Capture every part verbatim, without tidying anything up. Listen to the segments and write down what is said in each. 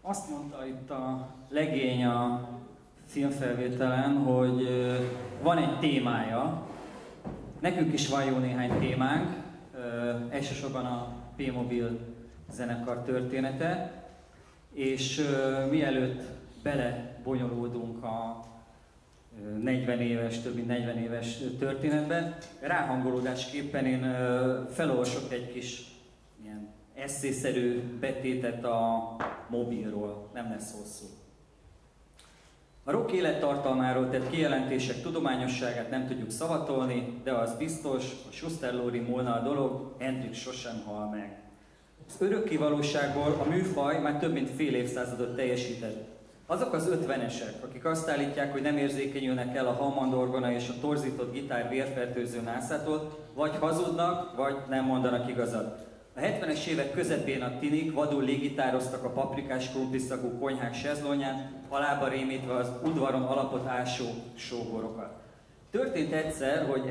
Azt mondta itt a legény a filmfelvételen, hogy van egy témája. Nekünk is van jó néhány témánk, elsősorban a P-Mobil zenekar története, és mielőtt belebonyolódunk a negyven éves, több mint negyven éves történetben, ráhangolódásképpen én felolvasok egy kis ilyen esszészerű betétet a mobilról, nem lesz hosszú. A rock élettartalmáról tett kijelentések tudományosságát nem tudjuk szavatolni, de az biztos, a Schuster Lóri múlna a dolog, Hendrix sosem hal meg. Az örökké valóságból a műfaj már több mint fél évszázadot teljesített. Azok az ötvenesek, akik azt állítják, hogy nem érzékenyülnek el a Hammond orgona és a torzított gitár vérfertőző nászától, vagy hazudnak, vagy nem mondanak igazat. A hetvenes évek közepén a tinik vadul légitároztak a paprikás krumpliszagú konyhák sezlonján, alába rémítve az udvaron alapot ásó sógorokat. Történt egyszer, hogy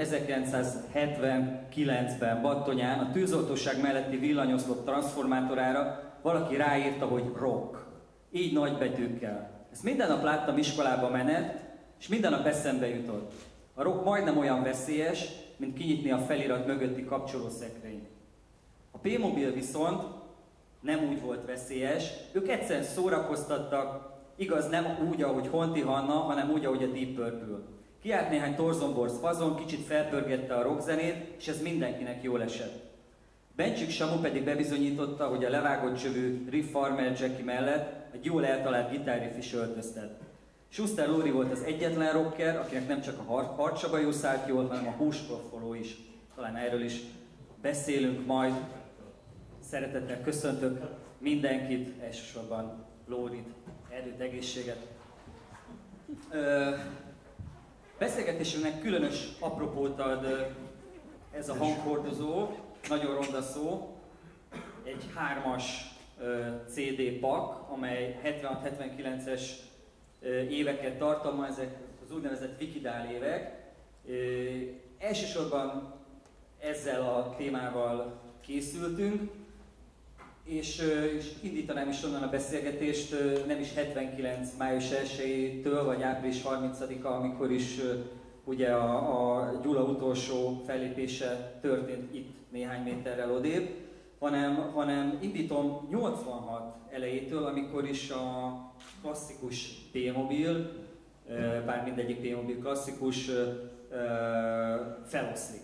ezerkilencszázhetvenkilencben Battonyán a tűzoltóság melletti villanyoszlop transformátorára valaki ráírta, hogy rock. Így nagy betűkkel. Ezt minden nap láttam iskolába menet, és minden nap eszembe jutott. A rock majdnem olyan veszélyes, mint kinyitni a felirat mögötti kapcsolószekrényt. A P-Mobil viszont nem úgy volt veszélyes, ők egyszerűen szórakoztattak, igaz nem úgy, ahogy Honti Hanna, hanem úgy, ahogy a Deep Purple. Kiállt néhány Torzomborz fazon, kicsit felpörgette a rockzenét, és ez mindenkinek jól esett. Bencsik Samu pedig bebizonyította, hogy a levágott csövű Riff Farmer Jackie mellett egy jól eltalált gitárriff is öltöztet. Schuster Lóri volt az egyetlen rocker, akinek nem csak a harcsabajú szállt jól, hanem a húsproffoló is. Talán erről is beszélünk majd. Szeretettel köszöntök mindenkit, elsősorban Lórit, erőt, egészséget. Ö, beszélgetésünknek különös apropót ad ez a hanghordozó, nagyon ronda szó, egy hármas cé dé pak, amely hetvenhat hetvenkilences éveket tartalmaz, ezek az úgynevezett Wikidál évek. Elsősorban ezzel a témával készültünk, és, és indítanám is onnan a beszélgetést, nem is hetvenkilenc május elsejétől, vagy április harmincadika, amikor is ugye a, a Gyula utolsó fellépése történt itt néhány méterrel odébb, hanem, hanem indítom nyolcvanhat elejétől, amikor is a klasszikus P-Mobil, bár mindegyik P-Mobil klasszikus, feloszlik.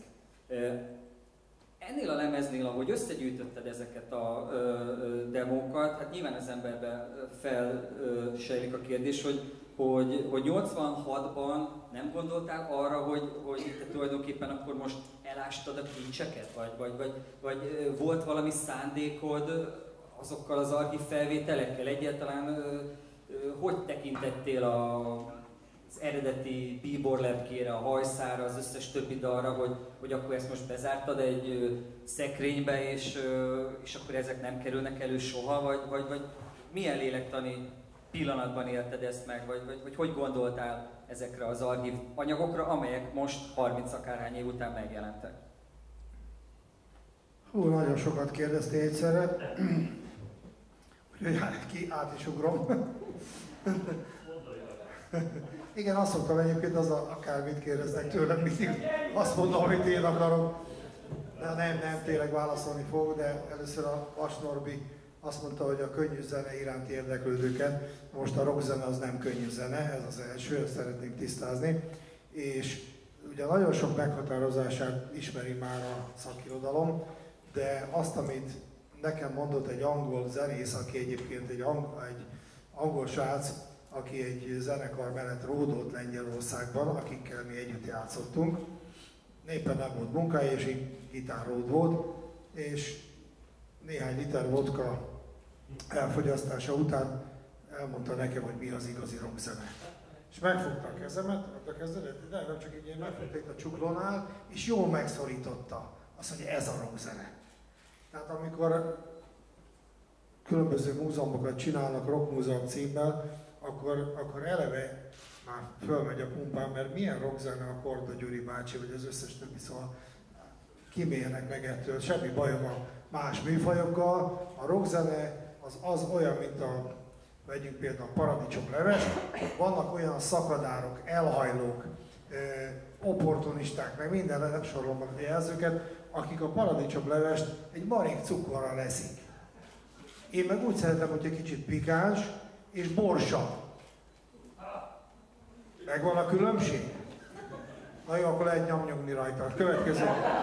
Ennél a lemeznél, ahogy összegyűjtötted ezeket a demókat, hát nyilván az emberben felsejlik a kérdés, hogy Hogy, hogy nyolcvanhatban nem gondoltál arra, hogy, hogy te tulajdonképpen akkor most elástad a kincseket? Vagy, vagy, vagy, vagy volt valami szándékod azokkal az archív felvételekkel? Egyáltalán hogy tekintettél a, az eredeti bíbor lepkére, a hajszára, az összes többi dalra, hogy, hogy akkor ezt most bezártad egy szekrénybe, és, és akkor ezek nem kerülnek elő soha? Vagy, vagy, vagy milyen lélektani pillanatban élted ezt meg, vagy, vagy, vagy hogy gondoltál ezekre az archív anyagokra, amelyek most harminc akárhány év után megjelentek? Hú, nagyon sokat kérdeztél egyszerre. Úgyhogy ki át is ugrom. Igen, azt szoktam egyébként, az a, akármit kérdeznek tőlem, mindig azt mondom, amit én akarok. De nem, nem, tényleg válaszolni fog, de először a Vas Norbi azt mondta, hogy a könnyű zene iránti érdeklődőket, most a rockzene az nem könnyű zene, ez az első, ezt szeretnénk tisztázni. És ugye nagyon sok meghatározását ismeri már a szakirodalom, de azt, amit nekem mondott egy angol zenész, aki egyébként egy angol, egy angol srác, aki egy zenekar mellett ródott Lengyelországban, akikkel mi együtt játszottunk. Éppen nem volt munkája, és így gitárród volt, és néhány liter vodka elfogyasztása után elmondta nekem, hogy mi az igazi rockzene. És megfogta a kezemet, a kezedet, de nem csak így én megfogta itt a csuklónál, és jól megszorította. Azt mondja, ez a rockzene. Tehát amikor különböző múzeumokat csinálnak rockmúzeum címmel, akkor, akkor eleve már fölmegy a pumpám, mert milyen rockzene a Korda Gyuri bácsi, vagy az összes többi, szóval kimélnek meg ettől, semmi bajom a más műfajokkal. A rockzene az, az olyan, mint a vegyünk például paradicsomleves, vannak olyan szakadárok, elhajlók, opportunisták, meg minden, nem sorolom a jelzőket, akik a paradicsomlevest egy marék cukorral leszik. Én meg úgy szeretem, hogy egy kicsit pikáns és borsa. Megvan a különbség? Na jó, akkor lehet nyomnyogni rajta. Következő.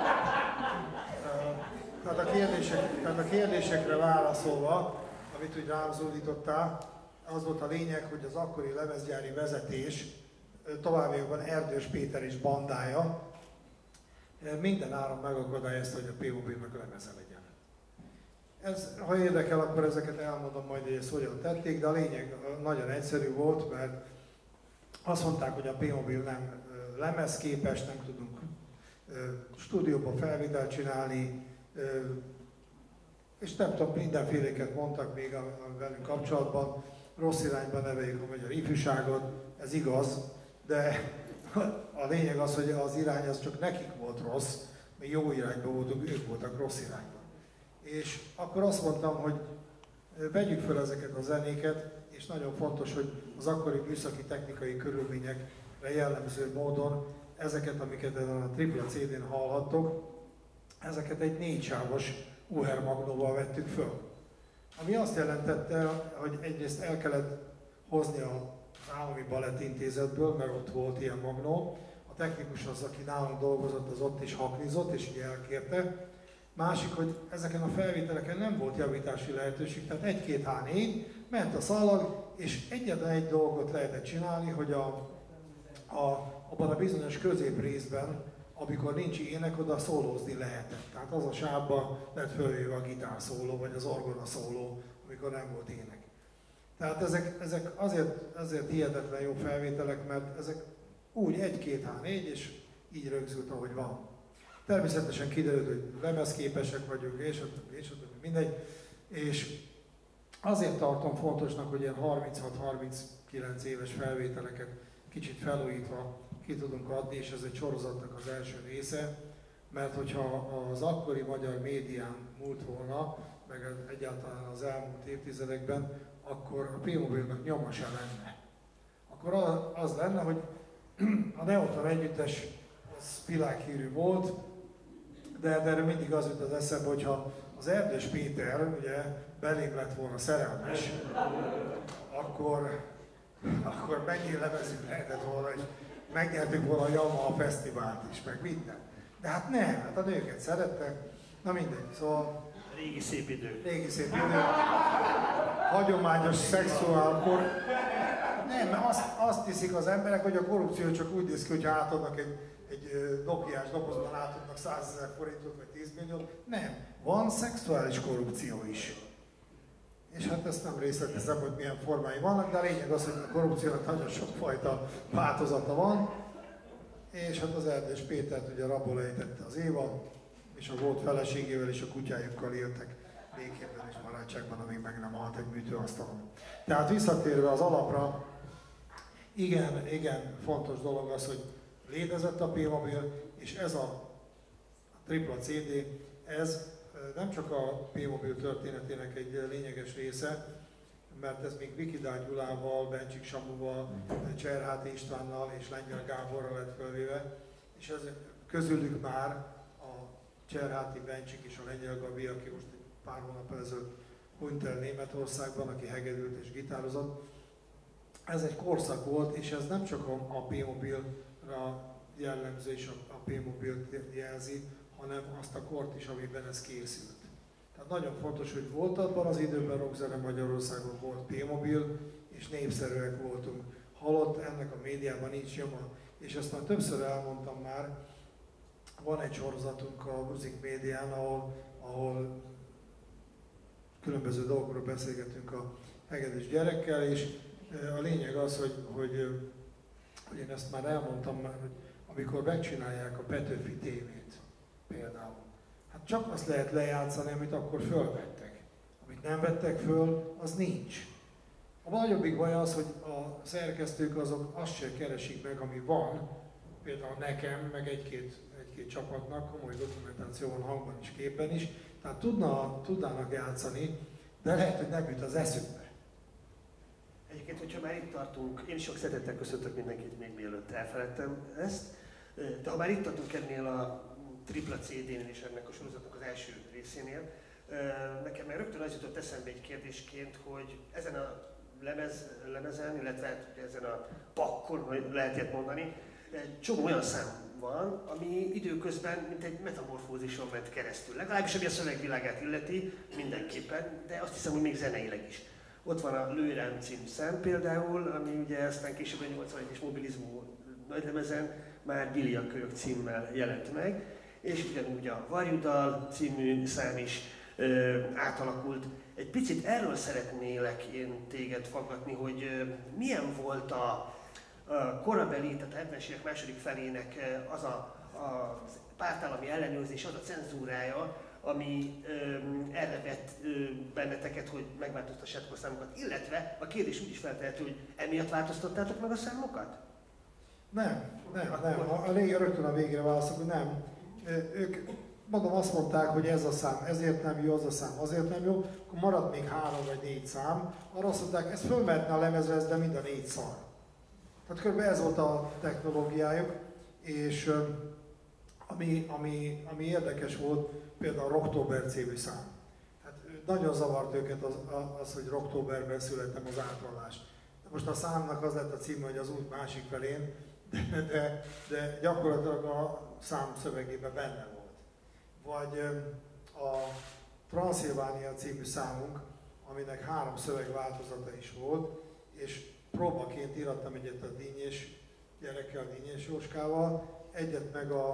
Tehát a, kérdések, tehát a kérdésekre válaszolva, amit úgy rám zúdítottál, az volt a lényeg, hogy az akkori lemezgyári vezetés, továbbiakban Erdős Péter és bandája minden áron megakadályozta, hogy a P-Mobilnak lemeze legyen. Ez, ha érdekel, akkor ezeket elmondom majd, hogy ezt hogyan tették, de a lényeg nagyon egyszerű volt, mert azt mondták, hogy a P-Mobil nem lemezképes, nem tudunk stúdióban felvételt csinálni, és nem tudom, mindenféléket mondtak még a, a velünk kapcsolatban, rossz irányba neveljük a magyar ifjúságot, ez igaz, de a lényeg az, hogy az irány az csak nekik volt rossz, mi jó irányba voltunk, ők voltak rossz irányban. És akkor azt mondtam, hogy vegyük fel ezeket a zenéket, és nagyon fontos, hogy az akkori műszaki technikai körülményekre jellemző módon ezeket, amiket ezen a tripla cé dén hallhattok, ezeket egy négysávos u er magnóval vettük föl. Ami azt jelentette, hogy egyrészt el kellett hozni az Állami Balettintézetből, mert ott volt ilyen magnó. A technikus az, aki nálunk dolgozott, az ott is haknizott, és így elkérte. Másik, hogy ezeken a felvételeken nem volt javítási lehetőség, tehát egy-két há négy, ment a szalag, és egyetlen egy dolgot lehetett csinálni, hogy a, a, abban a bizonyos középrészben, amikor nincs ének, oda szólózni lehetett. Tehát az a sávban lett fölvéve a gitárszóló, vagy az orgona szóló, amikor nem volt ének. Tehát ezek, ezek azért, azért hihetetlen jó felvételek, mert ezek úgy egy-két há négy, és így rögzült, ahogy van. Természetesen kiderült, hogy lemezképesek vagyunk, és a többi, és a többi, mindegy. És azért tartom fontosnak, hogy ilyen harminchat-harminckilenc éves felvételeket kicsit felújítva ki tudunk adni, és ez egy sorozatnak az első része, mert hogyha az akkori magyar médián múlt volna, meg egyáltalán az elmúlt évtizedekben, akkor a P-Mobilnak nyoma se lenne. Akkor az lenne, hogy a Neoton együttes az világhírű volt, de, de erre mindig az jut az eszembe, hogyha az Erdős Péter ugye belém lett volna szerelmes, akkor, akkor mennyi lemezünk lehetett volna, és megnyertük volna a Yamaha Fesztivált is, meg minden. De hát nem, hát a nőket szerettek, na mindegy, szóval... Régi szép idő. Régi szép idő. Hagyományos szexuálkor. Nem, mert azt, azt hiszik az emberek, hogy a korrupció csak úgy néz ki, hogyha átadnak egy, egy Nokiás dobozban átadnak százezer forintot vagy tíz milliót. Nem, van szexuális korrupció is. És hát ezt nem részletezem, hogy milyen formái vannak, de a lényeg az, hogy a korrupciónak nagyon sokfajta változata van. És hát az Erdős Pétert ugye rabból ejtette az Éva, és a volt feleségével és a kutyájukkal éltek békében és barátságban, amíg meg nem halt egy műtőasztalon. Tehát visszatérve az alapra, igen, igen, fontos dolog az, hogy létezett a P-Mobil, és ez a tripla cé dé, ez nem csak a P-Mobil történetének egy lényeges része, mert ez még Vikidár Gyulával, Bencsik Samuval, Cserháti Istvánnal és Lengyel Gáborral lett fölvéve, és ez közülük már a Cserháti, Bencsik és a Lengyel Gabi, aki most egy pár hónap ezelőtt hunyt el Németországban, aki hegedült és gitározott. Ez egy korszak volt, és ez nem csak a P-Mobilra jellemző és a P-Mobilt jelzi, hanem azt a kort is, amiben ez készült. Tehát nagyon fontos, hogy volt abban az időben rockzene Magyarországon, volt P-Mobil, és népszerűek voltunk. Halott, ennek a médiában nincs nyoma. És ezt már többször elmondtam már, van egy sorozatunk a Music Médián, ahol, ahol különböző dolgokról beszélgetünk a hegedűs gyerekkel, és a lényeg az, hogy, hogy, hogy én ezt már elmondtam már, hogy amikor megcsinálják a Petőfi tévét például, hát csak azt lehet lejátszani, amit akkor fölvettek. Amit nem vettek föl, az nincs. A nagyobbik baj az, hogy a szerkesztők azok azt sem keresik meg, ami van, például nekem, meg egy-két, egy-két csapatnak, komoly dokumentáció van hangban is, képben is, tehát tudna, tudnának játszani, de lehet, hogy nem jut az eszükbe. Egyébként, hogyha már itt tartunk, én is sok szeretettel köszöntök mindenkit, még mielőtt elfeledtem ezt, de ha már itt tartunk ennél a tripla cé dén és ennek a sorozatnak az első részénél, nekem már rögtön az jutott eszembe egy kérdésként, hogy ezen a lemez, lemezen, illetve ezen a pakkon, hogy lehet ilyet mondani, egy csomó olyan szám van, ami időközben mint egy metamorfózison ment keresztül. Legalábbis ami a szövegvilágát illeti, mindenképpen, de azt hiszem, hogy még zeneileg is. Ott van a Lőrám című szám például, ami ugye aztán később a nyolcvanegyes Mobilizmó nagylemezen már Gilia kölyök címmel jelent meg, és ugyanúgy a Varjudal című szám is ö, átalakult. Egy picit erről szeretnélek én téged faggatni, hogy ö, milyen volt a, a korabeli, tehát a hetvenes évek második felének az a, a pártállami ellenőrzés, az a cenzúrája, ami ö, erre vett ö, benneteket, hogy megváltoztassátok a számokat, illetve a kérdés úgy is feltehető, hogy emiatt változtattátok meg a számokat? Nem, nem, nem. A, a lényeg rögtön a végére válaszok, hogy nem. Ők, mondom, azt mondták, hogy ez a szám ezért nem jó, az a szám azért nem jó, akkor maradt még három vagy négy szám. Arra azt mondták, ez fölmehetne a lemezre, de mind a négy szar. Tehát körülbelül ez volt a technológiájuk, és ami, ami, ami érdekes volt, például a Rocktober című szám. Hát nagyon zavart őket az, az hogy Rocktoberben születtem az átvallás. De most a számnak az lett a címe, hogy az út másik felén, de, de, de gyakorlatilag a szám szövegében benne volt. Vagy a Transzilvánia című számunk, aminek három szövegváltozata is volt, és próbaként írattam egyet a Dínyés gyerekkel, a Dínyés Jóskával, egyet meg a,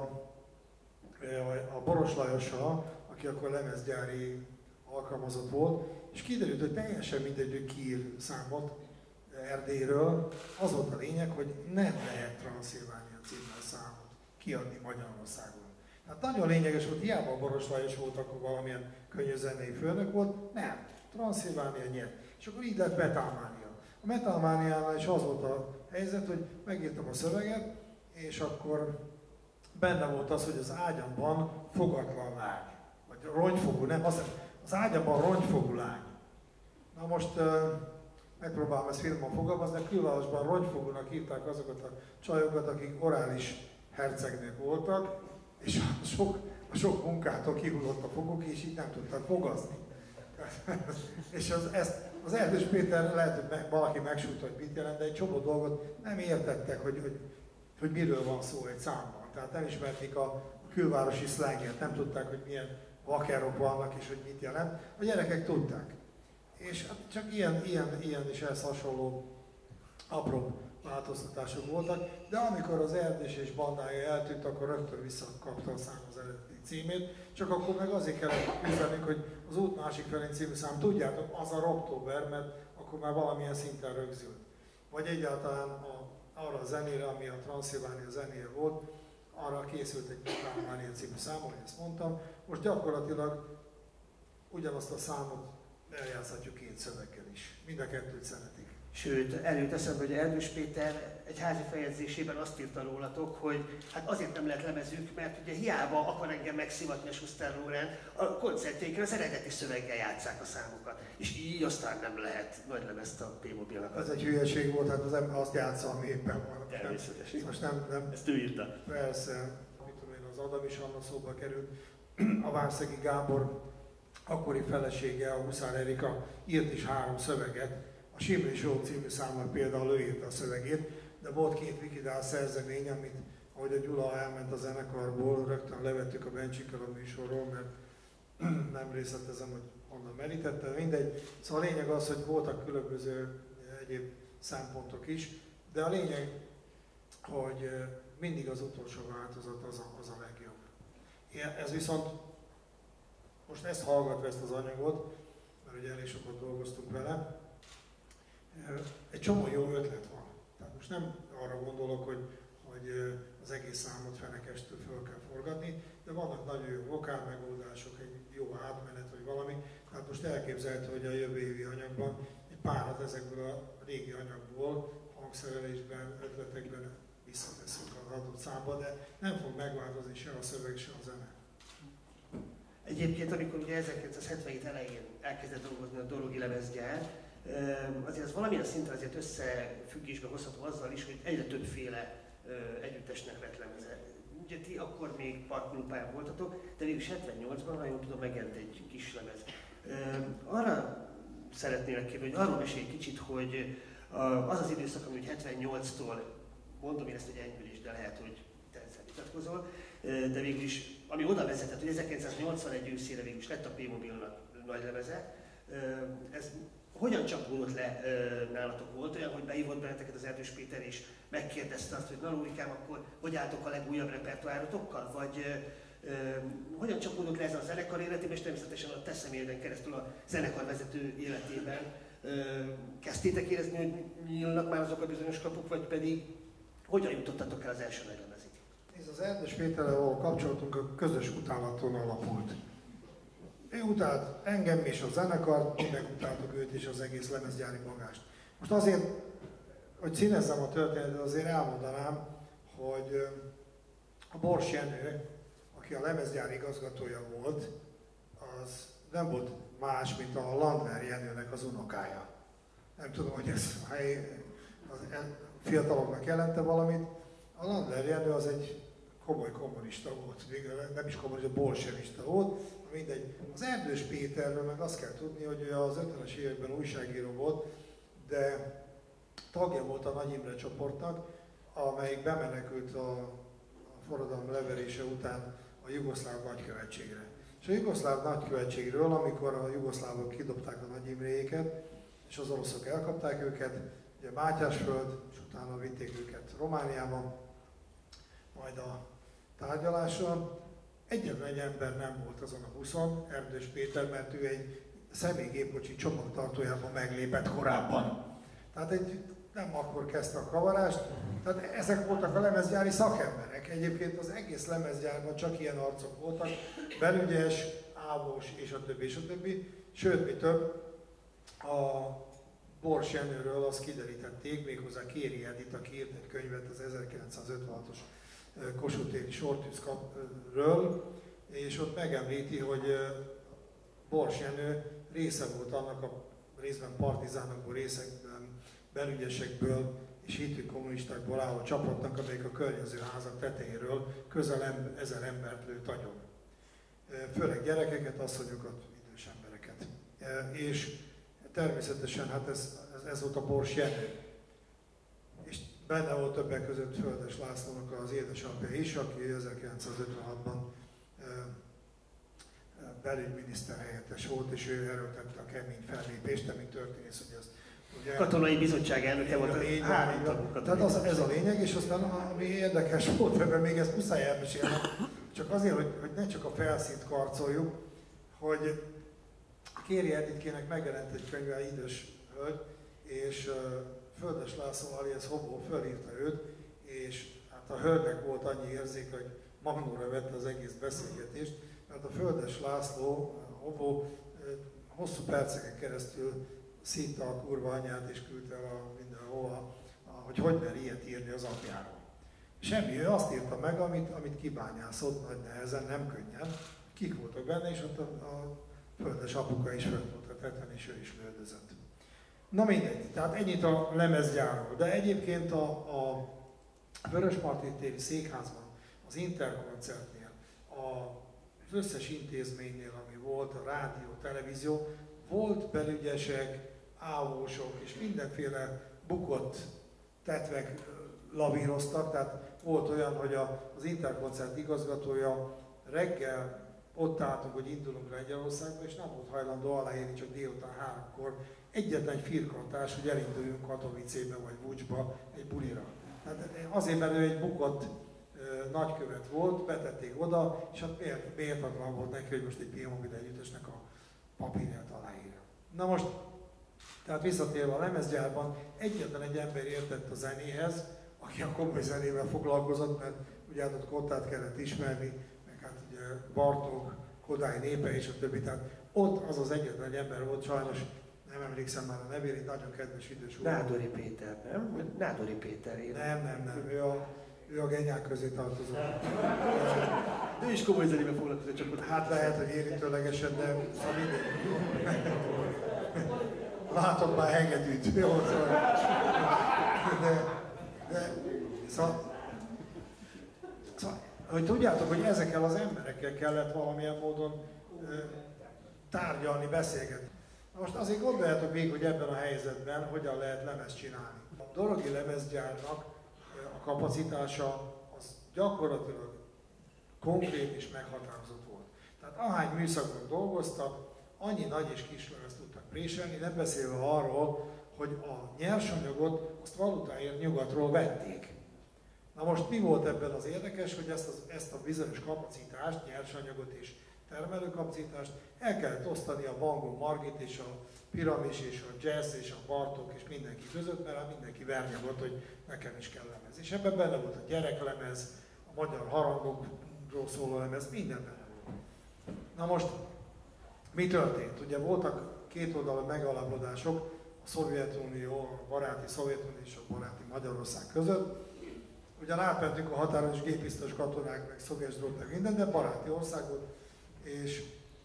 a Boros Lajossal, aki akkor lemezgyári alkalmazott volt, és kiderült, hogy teljesen mindegy, hogy kiír számot Erdélyről. Az volt a lényeg, hogy nem lehet Transzilvánia címmel számot kiadni Magyarországon. Hát nagyon lényeges volt, hiába a Boros Lajos volt, akkor valamilyen könnyű zenei főnök volt, nem, Transzilvánia nyert. És akkor így lett Metalmania. A Metalmániánál is az volt a helyzet, hogy megírtam a szöveget, és akkor benne volt az, hogy az ágyamban fogatlan lány, vagy rongyfogú, nem, az, az ágyamban rongyfogú lány. Na most uh, megpróbálom ezt finoman fogalmazni, de külvárosban rongyfogúnak hívták azokat a csajokat, akik orális hercegnők voltak, és a sok, a sok munkától kihullott a foguk, és így nem tudtak fogazni. És az, ezt, az Erdős Péter lehet, hogy meg, valaki megsúgta, hogy mit jelent, de egy csomó dolgot nem értettek, hogy, hogy, hogy miről van szó egy számban. Tehát nem ismerték a külvárosi szlenget, nem tudták, hogy milyen vakerok vannak és hogy mit jelent. A gyerekek tudták. És csak ilyen, ilyen, ilyen és ehhez hasonló apró változtatások voltak, de amikor az Erdés és bandája eltűnt, akkor rögtön visszakapta a szám az eredeti címét, csak akkor meg azért kellett küzdenünk, hogy az út másik felén című szám, tudjátok, az a Rocktober, mert akkor már valamilyen szinten rögzült. Vagy egyáltalán a, arra a zenére, ami a Transzilvánia zenéje volt, arra készült egy Metalmania című szám, ahogy ezt mondtam. Most gyakorlatilag ugyanazt a számot eljátszhatjuk két szöveggel is. Mind a kettőt szeretik. Sőt, előtt eszembe, hogy Erdős Péter egy házi fejezésében azt írta rólatok, hogy hát azért nem lehet lemezük, mert ugye hiába akar engem megszivatni a Schuster Loren, a koncertjéken az eredeti szöveggel játsszák a számokat. És így aztán nem lehet nagy lemezt a P-mobilnak. Ez egy hülyeség volt, hát az ember azt játsza, ami éppen van. Természetesen. Most nem, nem. Ezt ő írta. Persze, mit tudom én, az Adam is annak szóba került. A Várszegi Gábor akkori felesége, a Huszár Erika írt is három szöveget. A Simri Show című számnak például ő írta a szövegét, de volt két Wikidál szerzemény, amit, ahogy a Gyula elment a zenekarból, rögtön levettük a Bencsikkel a műsorról, mert nem részletezem, hogy honnan merítette, mindegy. Szóval a lényeg az, hogy voltak különböző egyéb szempontok is, de a lényeg, hogy mindig az utolsó változat az a, az a legjobb. Ez viszont, most ezt hallgatva ezt az anyagot, mert ugye elég sokat dolgoztunk vele, egy csomó jó ötlet van. Tehát most nem arra gondolok, hogy, hogy az egész számot fenekestől föl kell forgatni, de vannak nagyon jó vokál megoldások, egy jó átmenet vagy valami. Tehát most elképzelhető, hogy a jövő évi anyagban egy párat ezekből a régi anyagból, hangszerelésben, ötletekben visszateszünk az adott számba, de nem fog megváltozni se a szöveg, se a zene. Egyébként, amikor ugye ezerkilencszázhetvenhét elején elkezdett dolgozni a Dorogi lemezgyár, Azért az valamilyen szinten azért összefüggésbe hozható azzal is, hogy egyre többféle együttesnek lett lemeze. Ugye ti akkor még parkolópályán voltatok, de végül hetvennyolcban, ha jól tudom, megjelent egy kis lemez. Arra szeretnélek kérni, hogy arról mesélj egy kicsit, hogy az az időszak, ami hetvennyolctól, mondom én ezt, hogy enyhülés, de lehet, hogy te ezzel vitatkozol, de végül is, ami oda vezetett, hogy ezerkilencszáznyolcvanegy őszére végül is lett a P-Mobilnak nagy lemeze, ez hogyan csapódott le nálatok? Volt olyan, hogy behívott benneteket az Erdős Péter és megkérdezte azt, hogy na Lórikám, akkor hogy álltok a legújabb repertoárotokkal? Vagy ö, hogyan csapódott le ez a zenekar életében, és természetesen a te személyeden keresztül a zenekarvezető életében? Ö, kezdtétek érezni, hogy nyílnak már azok a bizonyos kapuk, vagy pedig hogyan jutottatok el az első nagylemezig? Ez az Erdős Péterrel való kapcsolatunk a közös utálaton alapult. Ő utált engem és a zenekar, mi megutáltuk őt és az egész lemezgyári magást. Most azért, hogy színezzem a történetet, azért elmondanám, hogy a Bors Jenő, aki a lemezgyár igazgatója volt, az nem volt más, mint a Landler Jenőnek az unokája. Nem tudom, hogy ez a fiataloknak jelente valamit. A Landler Jenő az egy komoly kommunista volt, nem is kommunista, bolsevista volt, mindegy. Az Erdős Péterről meg azt kell tudni, hogy ő az ötvenes években újságíró volt, de tagja volt a Nagy Imre csoportnak, amelyik bemenekült a, a forradalom leverése után a jugoszláv nagykövetségre. És a jugoszláv nagykövetségről, amikor a jugoszlávok kidobták a Nagy Imréjéket, és az oroszok elkapták őket, ugye Mátyásföld, és utána vitték őket Romániába, majd a tárgyaláson. Egyetlen egy ember nem volt azon a buszon, Erdős Péter, mert ő egy személygépkocsi csomagtartójában meglépett korábban. Tehát egy, nem akkor kezdte a kavarást, tehát ezek voltak a lemezgyári szakemberek. Egyébként az egész lemezgyárban csak ilyen arcok voltak, Belügyes, Ávós és a többi, és a többi. Sőt, mi több, a Bors Jenőről azt kiderítették, méghozzá Kéri Edith, aki írt egy könyvet az ezerkilencszázötvenhatos Kossuth téri sortűzről, és ott megemlíti, hogy Bors Jenő része volt annak a részben partizánokból, részekben, belügyesekből és hitű kommunistákból álló csapatnak, amelyik a környező házak tetejéről közel ezer embert lőtt agyon. Főleg gyerekeket, asszonyokat, idős embereket. És természetesen hát ez, ez, ez volt a Bors Jenő. És benne volt többek között Földes Lászlónak az édesapja is, aki ezerkilencszázötvenhatban belügyminiszter helyettes volt, és ő erőltette a kemény fellépést, de mint történész, hogy az ugye... Katonai bizottság elnöke volt a lényeg. Tehát az, ez a lényeg, és aztán ami érdekes volt, ebben még ezt muszáj elmesélnem, csak azért, hogy, hogy ne csak a felszínt karcoljuk, hogy Kéri Editkének megjelent egy könyve, idős hölgy, és uh, Földes László alias Hobó fölírta őt, és hát a hölgynek volt annyi érzék, hogy magnóra vette az egész beszélgetést, mert a Földes László, Hobó hosszú perceken keresztül szítta a kurva anyját és küldte el a mindenhova, hogy hogy mer ilyet írni az apjáról. Semmi, ő azt írta meg, amit, amit kibányászott nagy nehezen, nem könnyen. Kik voltak benne, és ott a, a Földes apuka is fönt volt a tetőn, és ő is lődözött. Na mindegy, tehát ennyit a lemezgyárról. De egyébként a, a Vörösmarty téri székházban, az Interkoncertnél, az összes intézménynél, ami volt, a rádió, televízió, volt belügyesek, ávósok és mindenféle bukott tetvek lavíroztak, tehát volt olyan, hogy a, az Interkoncert igazgatója reggel ott álltunk, hogy indulunk Lengyelországba, és nem volt hajlandó aláírni csak délután háromkor egyetlen egy firkantás, hogy elinduljunk Katowicébe vagy Vucsba egy bulira. Tehát azért, mert ő egy bukott ö, nagykövet volt, betették oda, és hát miért, méltatlan volt neki, hogy most egy P-Mobil együttesnek a papírját aláírja. Na most, tehát visszatérve a lemezgyárban, egyetlen egy ember értett a zenéhez, aki a komoly zenével foglalkozott, mert ugye hát ott Kottát kellett ismerni, meg hát ugye Bartók, Kodály népe és a többi, tehát ott az az egyetlen ember volt, sajnos nem emlékszem már a nevére, egy nagyon kedves idős úr. Nádori Péter, nem? Nádori Péter ér. Nem, nem, nem, ő a, ő a genyák közé tartozott. De ő is komoly zenével foglalkozott, csak ott hát lehet, hogy érintőlegesen, de szóval mindegy. látok már hegedűt. Jó, szóval. De, de, szóval, szóval, hogy tudjátok, hogy ezekkel az emberekkel kellett valamilyen módon ö, tárgyalni, beszélgetni. Most azért gondoljátok végig, hogy ebben a helyzetben hogyan lehet lemezt csinálni. A Dorogi lemezgyárnak a kapacitása az gyakorlatilag konkrét és meghatározott volt. Tehát ahány műszakban dolgoztak, annyi nagy és kis lemezt tudtak préselni, nem beszélve arról, hogy a nyersanyagot azt valutáért nyugatról vették. Na most mi volt ebben az érdekes, hogy ezt, az, ezt a bizonyos kapacitást, nyersanyagot és termelőkapacitást el kellett osztani a Van Margit és a Piramis és a Jazz és a Bartók és mindenki között, mert mindenki vernyagott, hogy nekem is kell lemez. És ebben benne volt a gyereklemez, a magyar harangokról szóló lemez, minden benne volt. Na most, mi történt? Ugye voltak kétoldalú megállapodások a Szovjetunió, a baráti Szovjetunió és a baráti Magyarország között. Ugyan átmentünk a határon is gépisztos katonák, meg szöges drót, meg minden, de baráti ország volt. És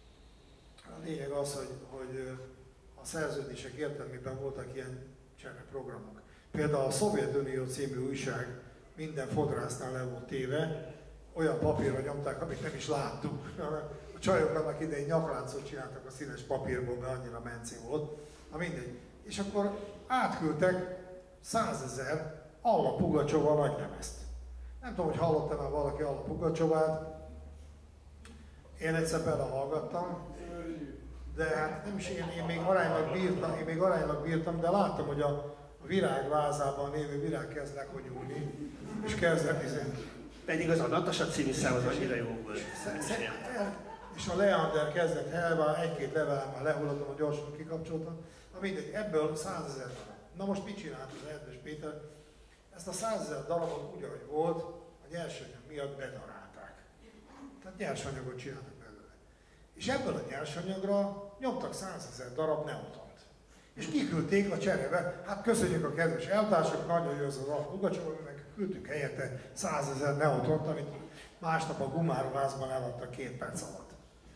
a lényeg az, hogy, hogy a szerződések értelmében voltak ilyen csereprogramok. Például a Szovjetunió című újság minden fodrásznál le volt téve, olyan papírra nyomták, amit nem is láttuk. A csajok annak idején nyakláncot csináltak a színes papírból, mert annyira menci volt. Na mindegy. És akkor átküldtek százezer Alla Pugacsova nagylemezt. Nem tudom, hogy hallottam már valaki Alla Pugacsovát. Én egyszer belehallgattam, de hát nem is én, én még aránylag bírtam, én még aránylag bírtam, de láttam, hogy a, a virág vázában lévő virág kezd lekonyulni, és kezdett izén. Pedig az a Natasha című szám az annyira jó volt. És a Leander kezdett helvá, egy-két levelem már lehullottam, hogy gyorsan kikapcsoltam. Na mindegy, ebből százezer darab. Na most mit csinált az Erdős Péter? Ezt a százezer darabot úgy, ahogy volt, a nyersanyag miatt bedarálták. Tehát nyersanyagot csináltak belőle. És ebből a nyersanyagra nyomtak százezer darab neotont. És kiküldték a cserébe, hát köszönjük a kedves eltársak, nagyon jó az az Alla Pugacsova, meg küldtük helyette százezer neotont, amit másnap a Gumárovázban eladtak két perc alatt.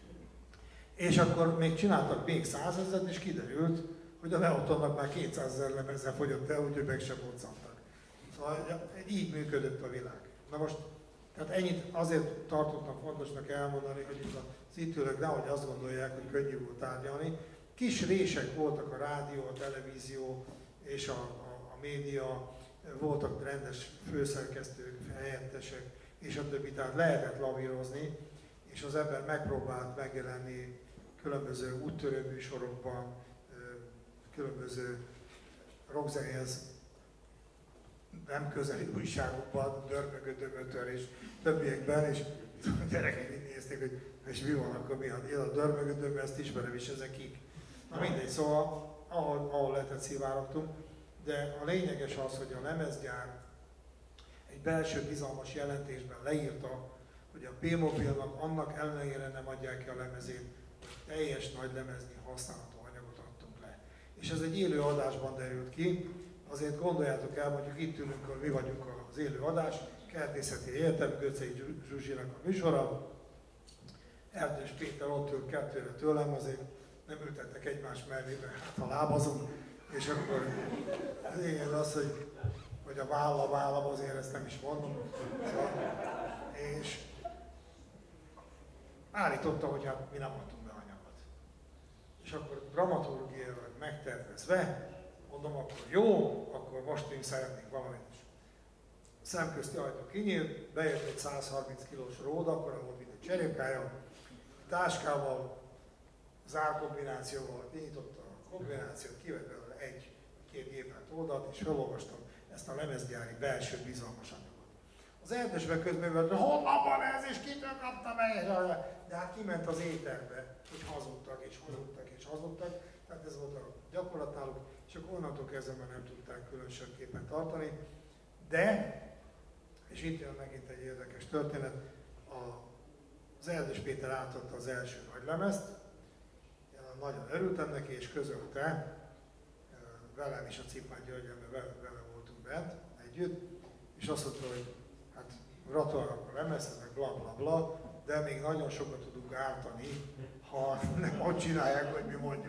És akkor még csináltak még százezret, és kiderült, hogy a neotonnak már kétszázezer lemezzel fogyott el, úgyhogy meg sem boccantak. Szóval így működött a világ. Na most, tehát ennyit azért tartottam fontosnak elmondani, hogy itt az itt ülők nehogy azt gondolják, hogy könnyű volt tárgyalni. Kis rések voltak a rádió, a televízió és a, a, a média, voltak rendes főszerkesztők, helyettesek, és a többi, tehát lehetett lavírozni, és az ember megpróbált megjelenni különböző úttörő műsorokban, különböző rockzenéhez nem közeli újságokban, Dörmögő Dömötör és többiekben, és a gyerekek így nézték, hogy és mi van akkor, mi a, én a Dörmögő Dömö, ezt ismerem, és ezek kik. Na mindegy, szóval ahol, ahol lehetett szivárogtunk, de a lényeges az, hogy a lemezgyár egy belső bizalmas jelentésben leírta, hogy a P-Mobilnak annak ellenére nem adják ki a lemezét, hogy teljes nagy lemeznyi használható anyagot adtunk le. És ez egy élő adásban derült ki, azért gondoljátok el, mondjuk itt ülünk, hogy mi vagyunk az élő adás, Kertészeti Egyetem, Göcei Zsuzsinak a műsora, Erdős Péter ott ül kettőre tőlem, azért nem ültettek egymás mellébe, hát ha lábazunk, és akkor az lényeg az, hogy, hogy a válla vállam, azért ezt nem is mondom. Szóval, és állította, hogy hát mi nem adtunk be anyagot. És akkor dramaturgiailag megtervezve, mondom, akkor jó, akkor most én szeretnénk valamit is. A szemközti ajtó kinyílt, bejött egy száz harminc kilós ród, akkor volt, mint egy cserépkája, táskával, zárkombinációval kinyitotta a kombinációt, kivett belőle egy-két gépelt ródat, és felolvastam ezt a lemezgyári belső bizalmas anyagot. Az Erdősbe közben volt, hogy honnan van ez, és kitől kapta meg, de hát kiment az éterbe, hogy hazudtak, és hazudtak, és hazudtak, tehát ez volt a gyakorlat náluk, és akkor onnantól kezdve már nem tudták különösebben tartani, de, és itt jön megint egy érdekes történet, a, az Erdős Péter átadta az első nagylemezt, nagyon örültem neki, és közölte velem is a Cipán Györgyel, mert vele, vele voltunk bent együtt, és azt mondta, hogy hát gratulálok a lemezhez, meg bla bla bla, de még nagyon sokat tudunk ártani, ha nem ott csinálják, hogy mi mondjuk.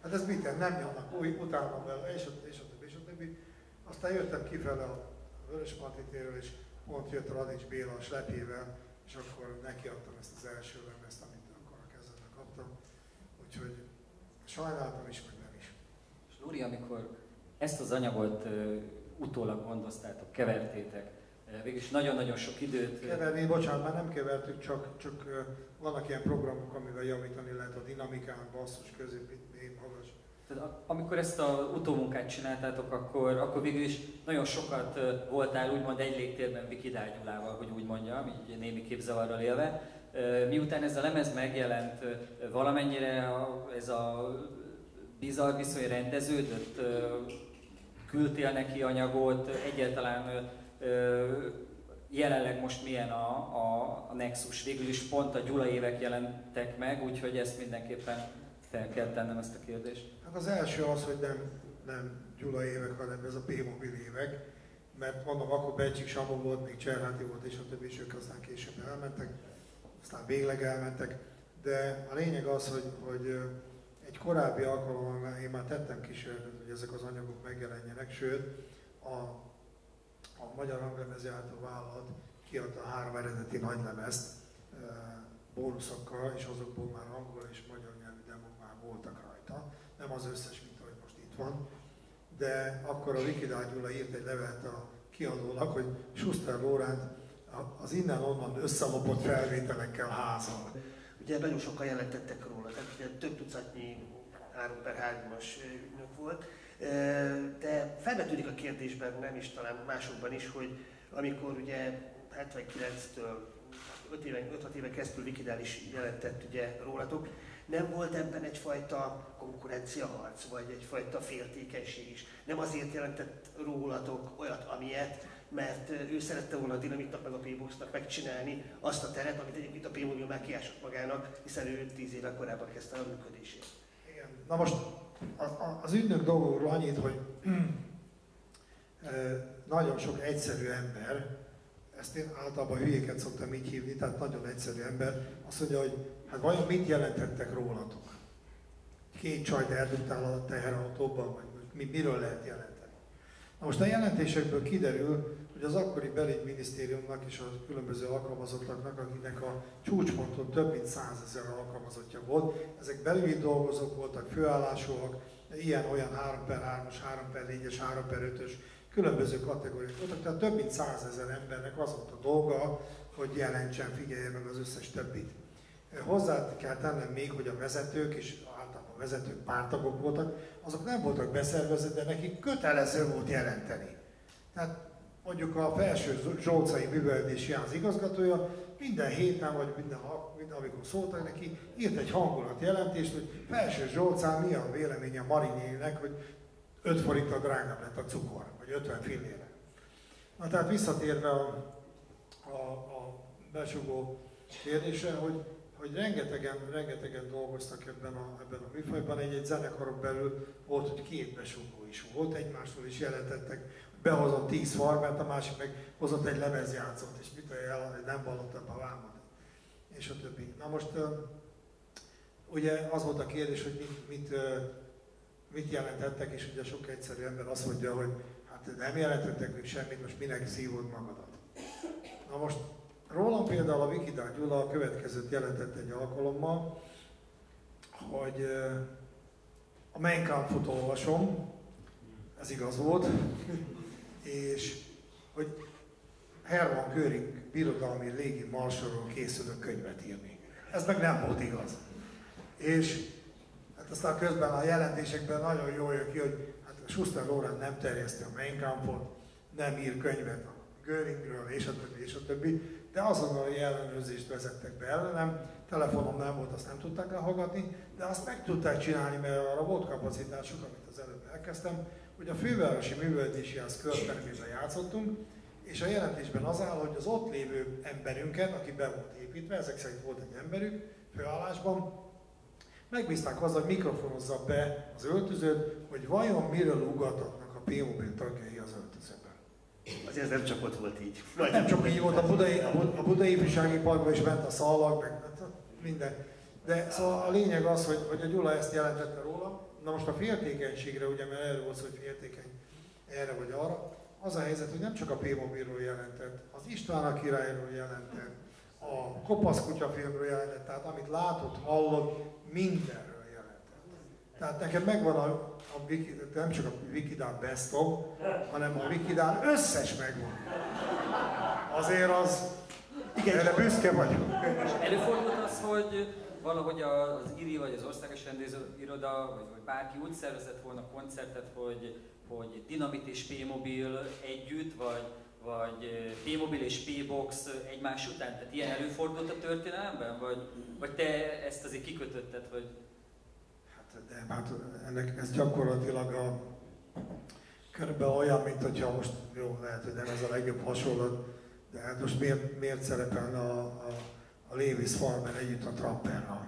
Hát ez mit, nem nyomnak, új, utána vele, és a, és a többi, és a többi. Aztán jöttem kifele a Vörösmarty térről, és pont jött Radics Béla a slepjével, és akkor nekiadtam ezt az első lemezt, amit akkor a kezembe kaptam. Úgyhogy sajnáltam is, meg nem is. És Luri, amikor ezt az anyagot uh, utólag gondoztátok, kevertétek, uh, végülis nagyon-nagyon sok időt... Uh... Keverni, bocsánat, már nem kevertük, csak, csak uh, vannak ilyen programok, amivel javítani lehet a dinamikán, basszus, közép, mély, magas. Tehát amikor ezt a utómunkát csináltátok, akkor, akkor végül is nagyon sokat uh, voltál úgymond egy légtérben Vikidár Gyulával, hogy úgy mondjam, így némi képzavarral élve. Uh, miután ez a lemez megjelent, uh, valamennyire a, ez a bizarr viszony rendeződött, uh, küldtél neki anyagot, egyáltalán uh, jelenleg most milyen a, a, a Nexus? Végül is pont a Gyula évek jelentek meg, úgyhogy ezt mindenképpen fel kell tennem, ezt a kérdést. Hát az első az, hogy nem, nem Gyula évek, hanem ez a P-mobil évek, mert mondom, akkor Bencsik Samu volt, még Cserháti volt, és a többi, és ők aztán később elmentek, aztán végleg elmentek, de a lényeg az, hogy, hogy egy korábbi alkalommal én már tettem kísérletet, hogy ezek az anyagok megjelenjenek, sőt, a, a Magyar Hanglemezgyártó Vállalat kiadta a három eredeti nagylemezt e, bónuszokkal, és azokból már angol és magyar nyelvű demók már voltak rajta. Nem az összes, mint ahogy most itt van. De akkor a Vikidár Gyula írt egy levelet a kiadónak, hogy Schuster Lóránt az innen-onnan összelopott felvételekkel házal. Ugye nagyon sokan jelentettek róla, tehát ugye több tucatnyi három per hármas ügynök volt. De felvetődik a kérdésben, nem is, talán másokban is, hogy amikor ugye hetvenkilenctől öt-hat éven keresztül Vikidár is jelentett ugye rólatok, nem volt ebben egyfajta konkurenciaharc, vagy egyfajta féltékenység is. Nem azért jelentett rólatok olyat, amilyet, mert ő szerette volna a Dinamitnak meg a P-Boxnak megcsinálni azt a teret, amit egyébként a P-Mobil már kiásott magának, hiszen ő tíz éve korábban kezdte a működését. Igen. Na most az ügynök dolgokról annyit, hogy nagyon sok egyszerű ember, ezt én általában hülyéket szoktam így hívni, tehát nagyon egyszerű ember, azt mondja, hogy hát vajon mit jelentettek rólatok? Két csajt eldugtál a teherautóban, vagy miről lehet jelenteni? Na most a jelentésekből kiderül, hogy az akkori belügyminisztériumnak és a különböző alkalmazottaknak, akiknek a csúcsponton több mint százezer alkalmazottja volt, ezek belügyi dolgozók voltak, főállásúak, ilyen-olyan három per hármas, három per négyes, három per ötös, különböző kategóriák voltak, tehát több mint százezer embernek az volt a dolga, hogy jelentsen, figyelje meg az összes többit. Hozzá kell tennem még, hogy a vezetők, és általában a vezetők pártagok voltak, azok nem voltak beszervezve, de nekik kötelező volt jelenteni. Tehát mondjuk a Felső Zsolcai Művelődési Ház igazgatója minden héten, vagy minden, minden amikor szóltak neki, írt egy hangulatjelentést, hogy Felső Zsolcán mi a véleménye Marinének, hogy öt forinttal drágább lett a cukor, vagy ötven fillére. Na tehát visszatérve a, a, a besugó kérdésre, hogy, hogy rengetegen, rengetegen dolgoztak ebben a, ebben a műfajban, egy-egy zenekaron belül volt, hogy két besugó is volt, egymástól is jelentettek, behozott tíz farmert, a másik meg hozott egy lemezjátszót, és mit olyan, hogy nem vallottam a vámot, és a többi. Na most ugye az volt a kérdés, hogy mit, mit mit jelentettek, és ugye sok egyszerű ember azt mondja, hogy hát nem jelentettek még semmit, most minek szívod magadat. Na most rólam például a Vikidár Gyula a következőt jelentett egy alkalommal, hogy a Mein Kampfot olvasom, ez igaz volt, és hogy Hermann Göring birodalmi légi marsról készülő könyvet írni. Ez meg nem volt igaz. És hát aztán közben a jelentésekben nagyon jól jön ki, hogy hát Schuster Lóránt nem terjeszti a Mein Kampfot, nem ír könyvet a Göringről, és a többi, és a többi, de azonnali ellenőrzést vezettek be ellenem, telefonom nem volt, azt nem tudták lehallgatni, de azt meg tudták csinálni, mert arra volt kapacitásuk, amit az előbb elkezdtem, hogy a Fővárosi Művelődési Ház körtermében játszottunk, és a jelentésben az áll, hogy az ott lévő emberünket, aki be volt építve, ezek szerint volt egy emberük főállásban, megbízták azzal, hogy mikrofonozza be az öltözőt, hogy vajon miről ugathatnak a P-Mobil tagjai az öltözőben. Azért nem csak ott volt így. Majd nem csak így volt, a budai, a budai ifjúsági parkban is ment a szallag, meg minden. De szóval a lényeg az, hogy, hogy a Gyula ezt jelentette róla. Na most a féltékenységre, ugye, mert erről volt szó, hogy féltékeny erre vagy arra, az a helyzet, hogy nem csak a P-mobilról jelentett, az István a királyról jelentett, a Kopasz kutya filmről jelentett, tehát amit látott, hallott, mindenről jelentett. Tehát nekem megvan a, a Wiki, nem csak a Wikidán Best of, hanem a Wikidán összes megvan. Azért az, igen, erre büszke vagyok. És előfordult az, hogy valahogy az I R I vagy az Országos Rendezőiroda, vagy, vagy bárki úgy szervezett volna koncertet, hogy, hogy Dinamit és P-mobil együtt, vagy, vagy P-mobil és P-box egymás után? Tehát ilyen előfordult a történelemben? Vagy, vagy te ezt azért kikötötted? Vagy... Hát de hát ennek, ez gyakorlatilag a, körülbelül olyan, mint hogyha most, jó, lehet, hogy nem ez a legjobb hasonlat, de hát most miért, miért szerepelne a, a, a Lewis Farmer együtt a Trapperral?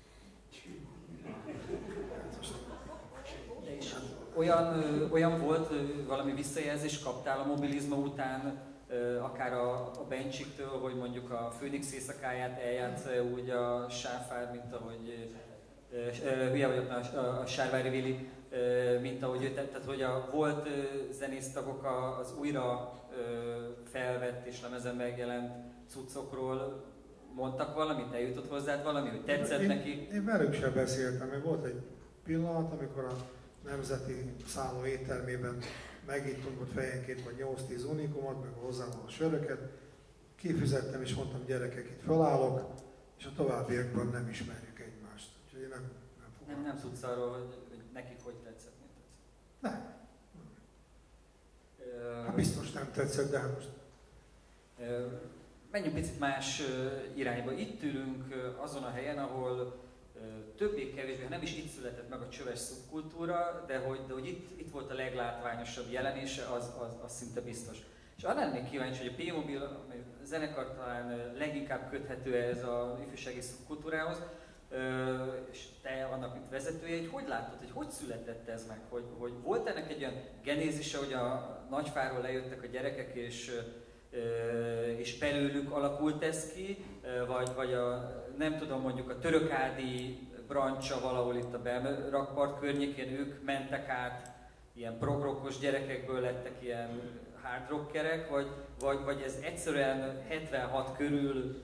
Olyan, olyan volt, valami visszajelzést kaptál a Mobilizma után, akár a, a Bencsiktől, hogy mondjuk a Főnix éjszakáját eljátsza úgy a Sáfár, mint ahogy hülye vagyok, a, a Sárvári Vili, mint ahogy ő, tehát hogy a volt zenésztagok az újra felvett és lemezen megjelent cuccokról mondtak valamit, eljutott hozzád valami, hogy tetszett én, neki? Én velük sem beszéltem, mert volt egy pillanat, amikor a Nemzeti Szálló éttermében megittunk ott fejenként vagy nyolc-tíz unikumot, meg hozzávaló a söröket. Kifizettem és mondtam, gyerekek, itt felállok, és a továbbiakban nem ismerjük egymást. Úgyhogy én nem, nem fogom. Nem, nem tudsz arról, hogy, hogy nekik hogy tetszett, mint tetszett? Nem. Hát biztos nem tetszett, de hát most... Menjünk picit más irányba. Itt ülünk azon a helyen, ahol többé-kevésbé, ha nem is itt született meg a csöves szubkultúra, de hogy, de hogy itt, itt volt a leglátványosabb jelenése, az, az, az szinte biztos. És arra lennék kíváncsi, hogy a P-mobil zenekar talán leginkább köthető ez az ifjúsági szubkultúrához, és te annak, mint vezetője, hogy hogy látod, hogy hogy született ez meg? Hogy, hogy volt ennek egy olyan genézise, hogy a Nagyfáról lejöttek a gyerekek, és és belőlük alakult ez ki, vagy, vagy a, nem tudom, mondjuk a Törökádi brancsa valahol itt a Belrakpart környékén, ők mentek át, ilyen progrockos gyerekekből lettek ilyen hard rockerek, vagy, vagy, vagy ez egyszerűen hetvenhat körül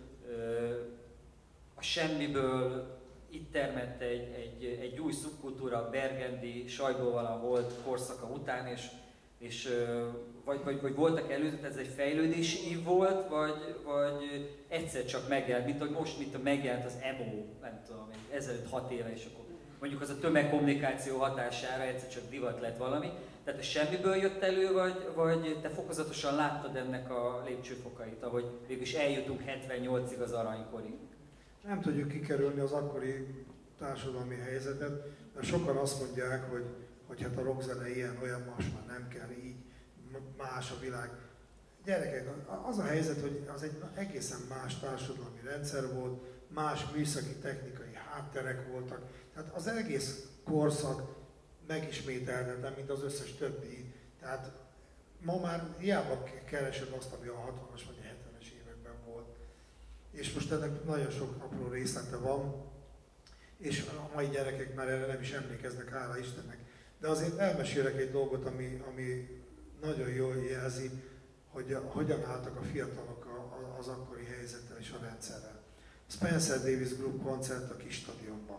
a semmiből itt termett egy, egy, egy új szubkultúra, Bergendi, Sajgóval a volt korszaka után, és, és vagy, vagy, vagy voltak előzőt, ez egy fejlődési ív volt, vagy, vagy egyszer csak megjelent, mint hogy most, mint a megjelent az emo, nem tudom, ezelőtt hat éve, és akkor mondjuk az a tömegkommunikáció hatására egyszer csak divat lett valami. Tehát a semmiből jött elő, vagy, vagy te fokozatosan láttad ennek a lépcsőfokait, ahogy végülis eljutunk hetvennyolcig az aranykorig? Nem tudjuk kikerülni az akkori társadalmi helyzetet, mert sokan azt mondják, hogy, hogy hát a rockzene ilyen, olyan, most már nem kell így, más a világ. Gyerekek, az a helyzet, hogy az egy egészen más társadalmi rendszer volt, más műszaki, technikai hátterek voltak, tehát az egész korszak megismételhetetlen, mint az összes többi. Tehát ma már hiába keresed azt, ami a hatvanas vagy a hetvenes években volt. És most ennek nagyon sok apró részlete van, és a mai gyerekek már erre nem is emlékeznek, hála Istennek. De azért elmesélek egy dolgot, ami, ami nagyon jól jelzi, hogy a, hogyan álltak a fiatalok a, a, az akkori helyzettel és a rendszerrel. Spencer Davis Group koncert a Kis Stadionban.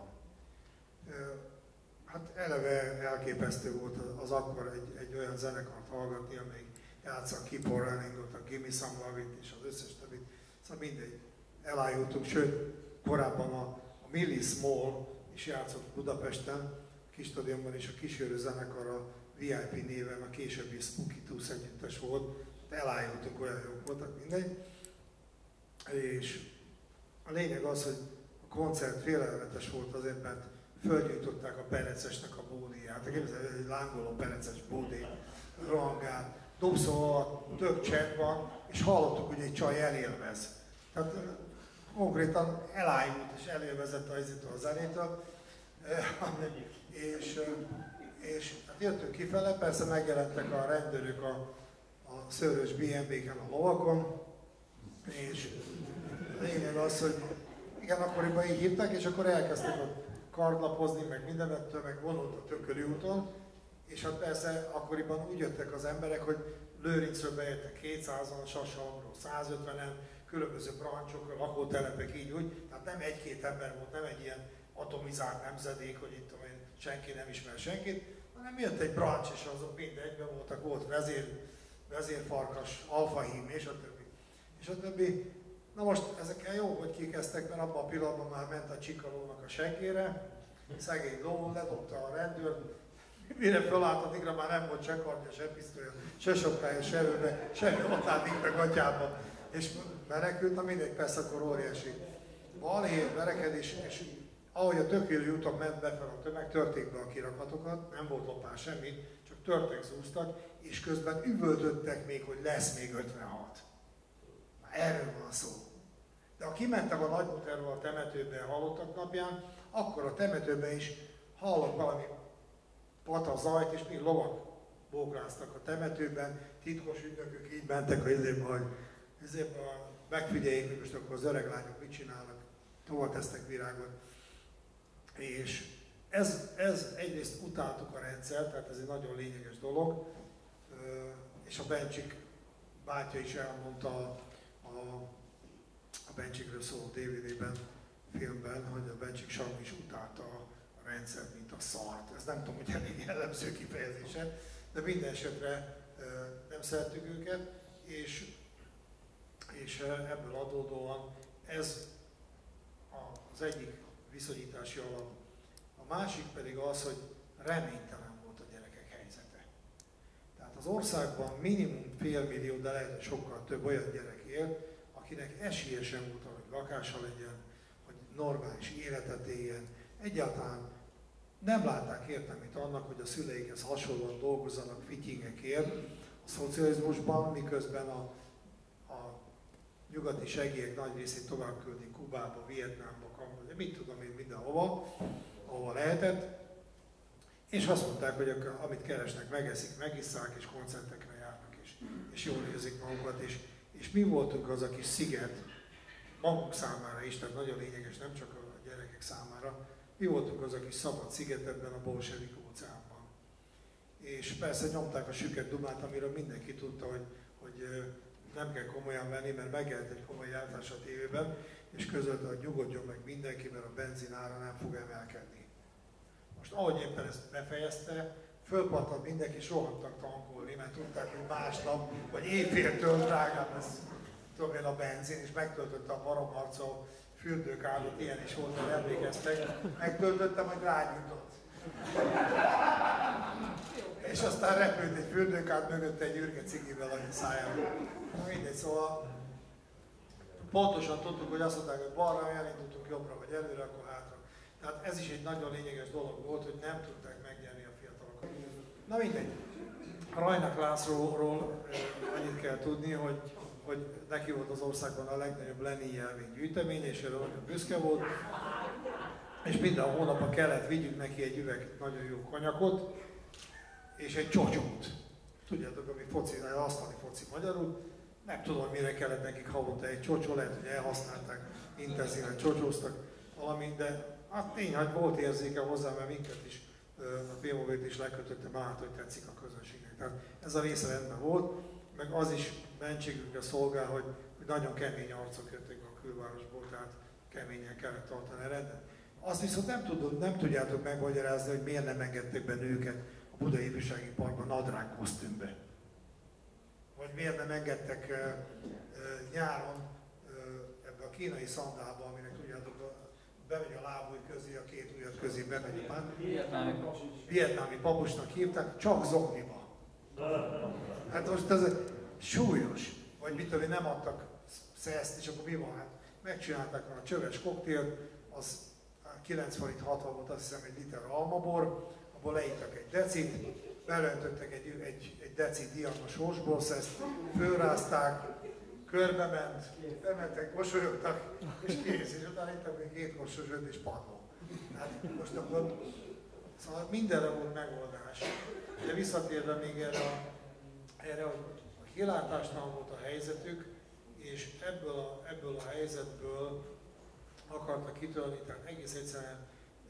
Hát eleve elképesztő volt az akkor egy, egy olyan zenekart hallgatni, amelyik játsza a Keep on Runningot, a Gimme Some Love It és az összes többit. Szóval mindegy, elájultunk, sőt, korábban a, a Millie Small is játszott Budapesten, a Kis Stadionban, és a kísérő zenekar a vé i pé néven a későbbi Spooky Tooth együttes volt, elájultunk, olyan jók voltak, mindegy. És a lényeg az, hogy a koncert félelmetes volt azért, mert fölgyújtották a perecesnek a bódéját. Egy lángoló pereces bódé rohangált, dobszol, tök csend van, és hallottuk, hogy egy csaj elélvez. Tehát konkrétan elájult és elélvezett a zenétől. és, és hát jöttünk kifele, persze megjelentek a rendőrök a, a szőrös bé em vé-ken a lovakon, és a lényeg az, hogy igen, akkoriban így hívták, és akkor elkezdtek a kardlapozni, meg mindenettől, meg vonult a Tököli úton, és hát persze akkoriban úgy jöttek az emberek, hogy Lőrincről bejöttek kétszázan, Sassalomról százötvenen, különböző brancsok, lakótelepek így úgy, tehát nem egy-két ember volt, nem egy ilyen atomizált nemzedék, hogy itt tudom én, senki nem ismer senkit, hanem jött egy brancs, és azok mind egyben voltak, volt vezér, vezérfarkas, alfahím, és a többi. És a többi. Na most ezekkel jó, hogy kikezdtek, mert abban a pillanatban már ment a csikalónak a seggére, szegény ló, ledobta a rendőr, mire fölállt addigra már nem volt se kardja, se pisztolya, se sokája, se őbe, semmi, ott állt itt meg atyában. És menekült, na mindegy, persze akkor óriási balhé, verekedés, és ahogy a Tököli úton ment befelé a tömeg, törték be a kirakatokat, nem volt lopás semmi, csak törtek, zúztak, és közben üvöltöttek még, hogy lesz még ötvenhat. Már erről van szó. De ha kimentem a Nagymuterről a temetőbe a halottak napján, akkor a temetőben is hallok valami pata zajt, és még lovak bókláztak a temetőben, titkos ügynökök így mentek a izébe, hogy izébe megfigyeljék, hogy most akkor az öreg lányok mit csinálnak, hova tesznek virágot. És ez, ez egyrészt utáltuk a rendszert, tehát ez egy nagyon lényeges dolog, és a Bencsik bátyja is elmondta a, a, a Bencsikről szóló dé vé dé-ben, filmben, hogy a Bencsik Samu is utálta a rendszert, mint a szart. Ez nem tudom, hogy elég jellemző kifejezése, de minden esetre nem szerettük őket, és, és ebből adódóan ez az egyik viszonyítási alap. A másik pedig az, hogy reménytelen volt a gyerekek helyzete. Tehát az országban minimum fél millió, de lehet, hogy sokkal több olyan gyerek él, akinek esélye sem volt arra, hogy lakása legyen, hogy normális életet éljen. Egyáltalán nem látták értelmét annak, hogy a szüleikhez hasonlóan dolgozzanak fityingekért a szocializmusban, miközben a, a nyugati segélyek nagy részét tovább küldik Kubába, Vietnámba, Kambodžába, mit tudom én, mindenhova, ahova lehetett. És azt mondták, hogy amit keresnek, megeszik, megisszák, és koncertekre járnak, és, és jól érzik magukat. És, és mi voltunk az a kis sziget, maguk számára is, tehát nagyon lényeges, nem csak a gyerekek számára, mi voltunk az a kis szabad sziget ebben a bolsevik óceánban. És persze nyomták a süket dumát, amiről mindenki tudta, hogy, hogy nem kell komolyan venni, mert megjelent egy komoly jártás a tévében, és közölte, hogy nyugodjon meg mindenki, mert a benzin ára nem fog emelkedni. Most ahogy éppen ezt befejezte, fölpattant mindenki, és rohantak tankolni, mert tudták, hogy másnap, vagy éjféltől drágább lesz, tudom én, a benzin, és megtöltötte a Baromarcó fürdőkádot, ilyen is volt, hogy emlékeztek, megtöltöttem, hogy rágyújtott. És aztán repült egy fürdőkád mögötte egy ürge cigivel a szájában. Na mindegy, szóval pontosan tudtuk, hogy azt mondták, hogy balra elindultunk, jobbra vagy előre, akkor hátra. Tehát ez is egy nagyon lényeges dolog volt, hogy nem tudták megnyerni a fiatalokat. Na mindegy. Rajnak Lászlóról annyit kell tudni, hogy, hogy neki volt az országban a legnagyobb Lenin jelvény gyűjtemény, és erre nagyon büszke volt. És minden hónapban kellett vigyünk neki egy üveg nagyon jó konyakot, és egy csocsót. Tudjátok, ami foci, asztali foci magyarul. Nem tudom, mire kellett nekik havonta egy csocsó, lehet, hogy elhasználták, intenzíven csocsóztak valamint, de hát tény, hogy volt érzéke hozzá, mert minket is, a pé em o vét is lekötötte, már hát, hogy tetszik a közönségnek. Tehát ez a része rendben volt, meg az is mentségünkre szolgál, hogy, hogy nagyon kemény arcok jöttek a külvárosból, tehát keményen kellett tartani a rendet. Azt viszont nem, tudod, nem tudjátok megmagyarázni, hogy miért nem engedtek be nőket a Budai Ifjúsági Parkban nadrág kosztümbe. Vagy miért nem engedtek uh, uh, nyáron uh, ebbe a kínai szandába, aminek tudjátok, bemegy a lábúj közé, a két ujjat közé bemegy a pán. Vietnámi papus. Vietnámi papusnak hívták, csak zokniba. Hát most ez súlyos. Vagy mit tudom, nem adtak szeszt, és akkor mi van? Hát megcsinálták a csöves koktélt, az kilenc forint hatvan volt, azt hiszem, egy liter almabor, abból leittak egy decit, belöntöttek egy, egy, egy deci diana sósborszeszt, fölrázták, körbe ment, bementek, mosolyogtak, és kész, és utána ittak még két korsósöt és padló. Hát most akkor, szóval mindenre volt megoldás. De visszatérve még erre, a, erre hogy a kilátástalan volt a helyzetük, és ebből a, ebből a helyzetből akartak kitörni, tehát egész egyszerűen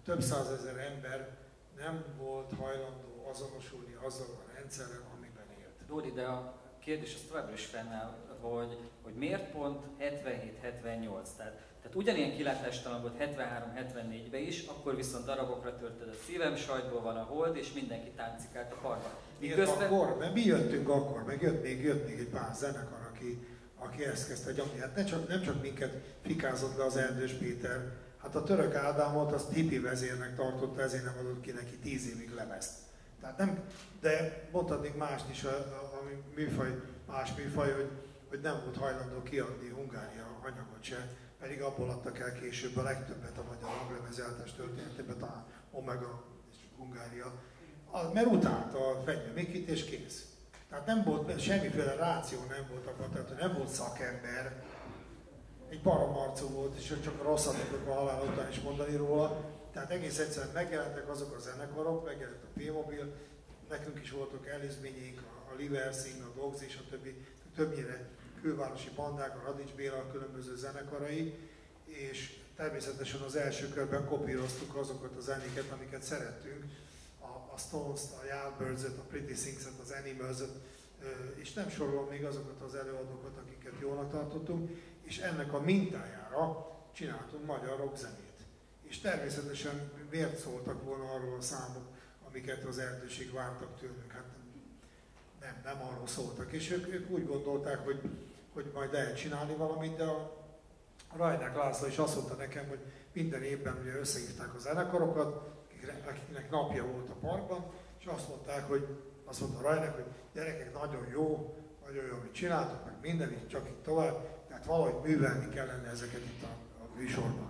több százezer ember nem volt hajlandó azonosulni azzal a rendszerrel, amiben élt. Dóri, de a kérdés az továbbra is fennáll, hogy, hogy miért pont hetvenhét hetvennyolc? Tehát, tehát ugyanilyen kilátástalan volt hetvenhárom hetvennégyben is, akkor viszont darabokra törted a szívem, sajtból van a hold, és mindenki táncikált a parkban. Miért közben... akkor? Mert mi jöttünk akkor, meg jött még, jött még egy pár zenekar, aki, aki ezt kezdte gyakni. Hát ne csak, nem csak minket fikázott le az Erdős Péter, hát a Török Ádámot azt hippi vezérnek tartotta, ezért nem adott ki neki tíz évig lemezt. Tehát nem, de mondtad még mást is, ami műfaj, más műfaj, hogy, hogy nem volt hajlandó kiadni Hungária anyagot se, pedig abból adtak el később a legtöbbet a magyar hanglemezgyártás történetében, talán Omega és Hungária, mert utálta a Fenyő Mikit és kész. Tehát nem volt, semmiféle ráció nem volt abban, tehát nem volt szakember, egy baromarcú volt, és csak a rosszat tudok a halál után is mondani róla. Tehát egész egyszerűen megjelentek azok a zenekarok, megjelent a P-Mobil, nekünk is voltak előzményeink, a Liversing, a Dogs és a többi, többnyire külvárosi bandák, a Radics Béla, a különböző zenekarai, és természetesen az első körben kopíroztuk azokat a zenéket, amiket szerettünk, a, a Stones-t, a Yardbirds-et, a Pretty Things-et, az Animals-et, és nem sorolom még azokat az előadókat, akiket jónak tartottunk, és ennek a mintájára csináltunk magyar rockzenét. És természetesen miért szóltak volna arról a számok, amiket az Erdősig vártak tőlünk? Hát nem, nem arról szóltak. És ők, ők úgy gondolták, hogy, hogy majd lehet csinálni valamit, de a Rajnák László is azt mondta nekem, hogy minden évben ugye összehívták a zenekarokat, akiknek napja volt a parkban, és azt mondták, hogy azt mondta a Rajnák, hogy gyerekek, nagyon jó, nagyon jó, amit csináltok, meg minden, így csak itt tovább, tehát valahogy művelni kellene ezeket itt a, a műsorban.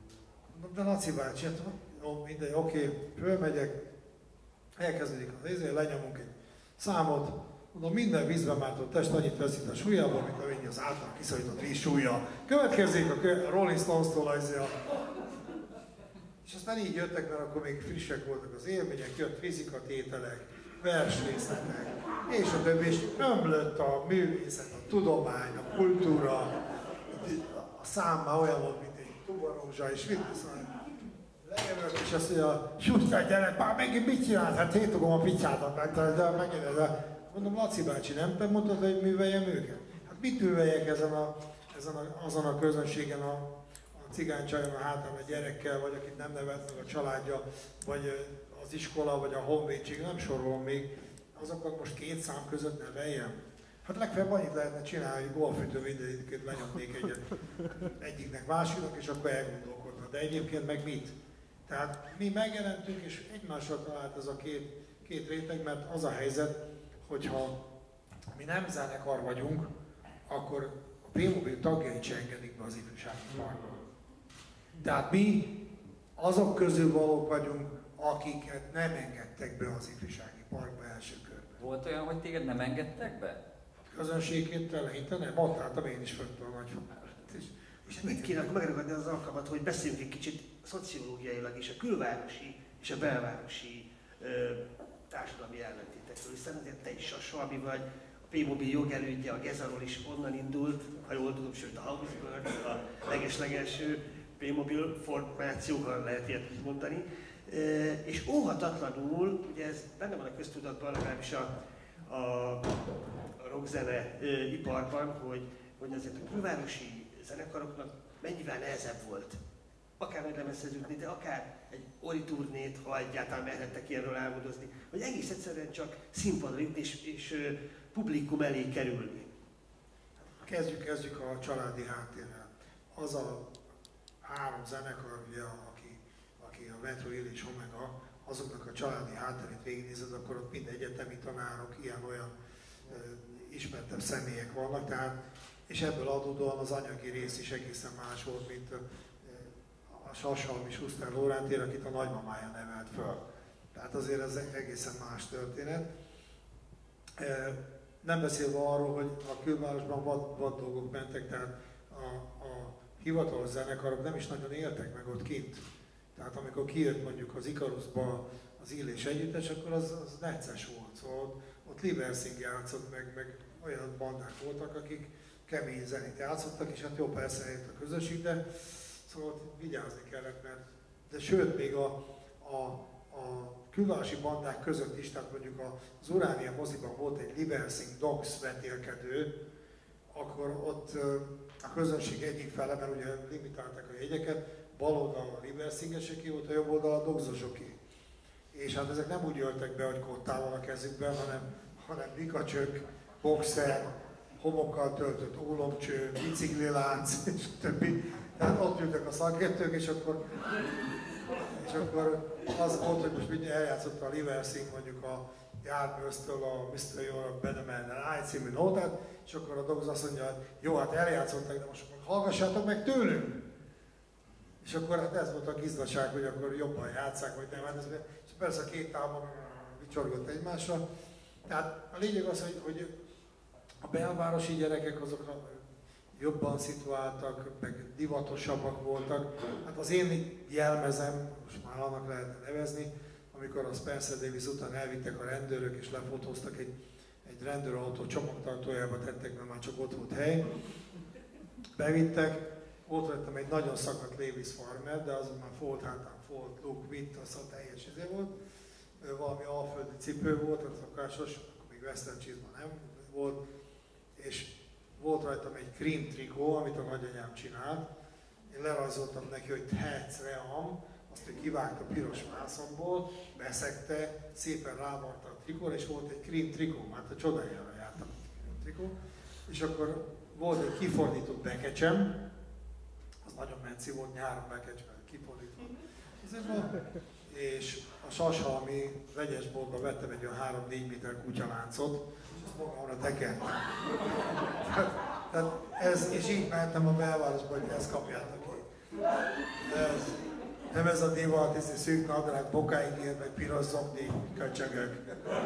De Laci bácsi, hát jó, mindegy, oké, fölmegyek, elkezdődik az izé, lenyomunk egy számot, mondom, minden vízbe mártott test annyit veszít a súlyából, mint amennyi az által kiszorított víz súlya. Következzék a Rolling Stones-tól az a... És aztán így jöttek, mert akkor még frissek voltak az élmények, jött fizikatételek, versrészletek, és a többi, és ömlött a művészet, a tudomány, a kultúra, a szám már olyan volt, mint egy tubarózsa, és mit viszont lejövök, és azt mondja, Schuster, gyerek, már megint mit csinált? Hát hétogom a picsádat, meg, de megint, de mondom, Laci bácsi, nem te mondtad, hogy műveljem őket? Hát mit műveljek ezen a, ezen a, azon a közönségen, a, a cigánycsajon a hátán a gyerekkel, vagy akit nem nevelt meg a családja, vagy az iskola, vagy a honvédség, nem sorolom még, azokat most két szám között neveljem. Hát legfeljebb annyit lehetne csinálni, hogy golfütő videóidőket lenyomnék egyet egyiknek, másiknak, és akkor elgondolkodna. De egyébként meg mit? Tehát mi megjelentünk, és egymással talált ez a két, két réteg, mert az a helyzet, hogyha mi nem zenekar vagyunk, akkor a P-Mobil tagjait se engedik be az ifjúsági parkba. Tehát mi azok közül valók vagyunk, akiket nem engedtek be az ifjúsági parkba első körben. Volt olyan, hogy téged nem engedtek be? Közönségét eleinte nem, ott álltam én is fönt a nagyfokát. És, és itt kéne megragadni az alkalmat, hogy beszéljünk egy kicsit szociológiailag is a külvárosi és a belvárosi ö, társadalmi ellentétekről, hiszen azért te is a Salmi vagy, a P-Mobil jogelődje, a Gezaról is onnan indult, ha jól tudom, sőt a Habsburg, a leges-legelső P-Mobil formációval lehet ilyet mondani. E, és óhatatlanul, ugye ez benne van a köztudatban, legalábbis a, a, a rockzene e, iparban, hogy, hogy azért a külvárosi zenekaroknak mennyivel nehezebb volt akár nagy lemezhez jutni, de akár egy Ori turnét, ha egyáltalán mehettek ilyenről álmodozni, vagy egész egyszerűen csak színpadra jutni és, és uh, publikum elé kerülni. Kezdjük, kezdjük a családi háttérrel. Az a három zenekar, ugye, aki, aki a Metro Hill és Omega, azoknak a családi hátterét végignézed, akkor ott mind egyetemi tanárok, ilyen-olyan uh, ismertebb személyek vannak, tehát, és ebből adódóan az anyagi rész is egészen más volt, mint uh, a Sassalmi Schuster Lórántér, akit a nagymamája nevelt föl. Tehát azért ez egészen más történet. Nem beszélve arról, hogy a külvárosban vad, vad dolgok mentek, tehát a, a hivatalos zenekarok nem is nagyon éltek meg ott kint. Tehát amikor kijött mondjuk az Ikaruszba az Illés együttes, akkor az, az necces volt. Szóval ott, ott Liversing játszott, meg, meg olyan bandák voltak, akik kemény zenét játszottak, és hát jó, persze eljött a közösség, de szóval vigyázni kellett, mert de sőt, még a, a, a külvárosi bandák között is, tehát mondjuk az Uránia moziban volt egy Liversing Dogs vetélkedő, akkor ott a közönség egyik fele, mert ugye limitálták a jegyeket, bal oldalon a Liversingeseké volt, a jobb oldalon a Dogsosoké. És hát ezek nem úgy jöttek be, hogy kottával a kezükben, hanem, hanem bikacsök, boxer, homokkal töltött ólomcső, biciklilánc, és többi. Tehát ott ültek a szakértők, és akkor, és akkor az volt, hogy most mindjárt eljátszotta a Liversing mondjuk a Yardbirds-től a miszter Europe Benemelnel I című nótát, és akkor a Dogs azt mondja, hogy jó, hát eljátszották, de most hallgassátok meg tőlünk! És akkor hát ez volt a gizdaság, hogy akkor jobban játsszák, vagy nem. Hát ez, és persze a két tábor vicsorgott egymásra. Tehát a lényeg az, hogy, hogy a belvárosi gyerekek azok jobban szituáltak, meg divatosabbak voltak. Hát az én jelmezem, most már annak lehetne nevezni, amikor a Spencer Davis után elvittek a rendőrök és lefotóztak egy, egy rendőrautó csomagtartójába tettek, mert már csak ott volt hely. Bevittek, ott vettem egy nagyon szakadt Levis Farmer, de azon már Folt hátán Folt, Luke, Witt, az a teljes izé volt. Valami alföldi cipő volt, a szokásos, akkor még Western Cheese-ban nem volt. És volt rajtam egy cream trikó, amit a nagyanyám csinált. Én lerajzoltam neki, hogy Tetsz Ream, azt ő kivágta piros mászomból, beszegte, szépen rávarta a trikóra, és volt egy cream trikó, hát a csodájára jártam a cream trikó. És akkor volt egy kifordított bekecsem, az nagyon menci volt, nyáron bekecsben kifordítva. És a Sashalmi vegyesboltban vettem egy olyan három-négy méter kutyaláncot, és azt magamra tekertem. Tehát ez, és így mentem a belvárosba, hogy ezt kapjátok ki. Ez, nem ez a divat, ez a szűk nadrág, bokáig ér, meg piros zombi, köcsögök.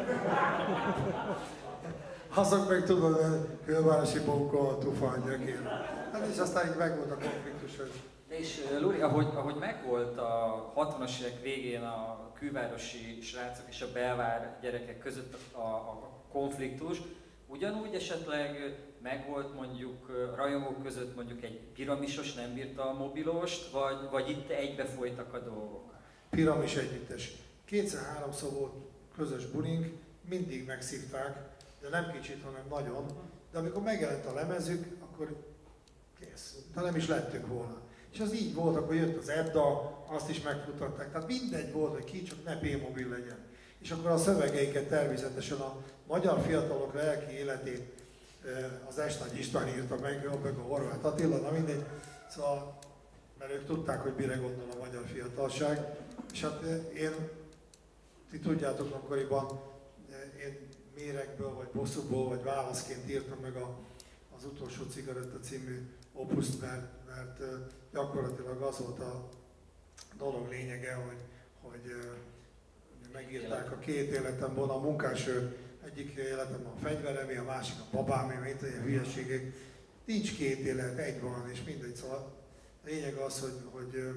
Azok meg tudod, külvárosi bunkó, tufa, gyökér. Hát és aztán így megvolt a konfliktus, hogy... És Luri, ahogy, ahogy megvolt a hatvanas évek végén a külvárosi srácok és a belvár gyerekek között a, a konfliktus, ugyanúgy esetleg megvolt mondjuk rajongók között mondjuk egy piramisos nem bírta a mobilost, vagy, vagy itt egybefolytak a dolgok? Piramis együttes. Kétszer-háromszor volt közös bulink, mindig megszívták, de nem kicsit, hanem nagyon. De amikor megjelent a lemezük, akkor kész. De nem is lettük volna. És az így volt, akkor jött az Edda, azt is megfutatták. Tehát mindegy volt, hogy ki, csak ne P-mobil legyen. És akkor a szövegeiket természetesen a magyar fiatalok lelki életét az Esnagy István írta meg, meg a Horváth Attila, na mindegy. Szóval, mert ők tudták, hogy mire gondol a magyar fiatalság. És hát én, ti tudjátok, akkoriban én méregből, vagy bosszúból, vagy válaszként írtam meg a, az Utolsó cigaretta című opuszt, mert, mert gyakorlatilag az volt a dolog lényege, hogy, hogy megírták a két életemben a munkáső, egyik életem a fegyveremé, a másik a babámé, mint ilyen hülyeségek. Nincs két élet, egy van, és mindegy. Szóval a lényeg az, hogy, hogy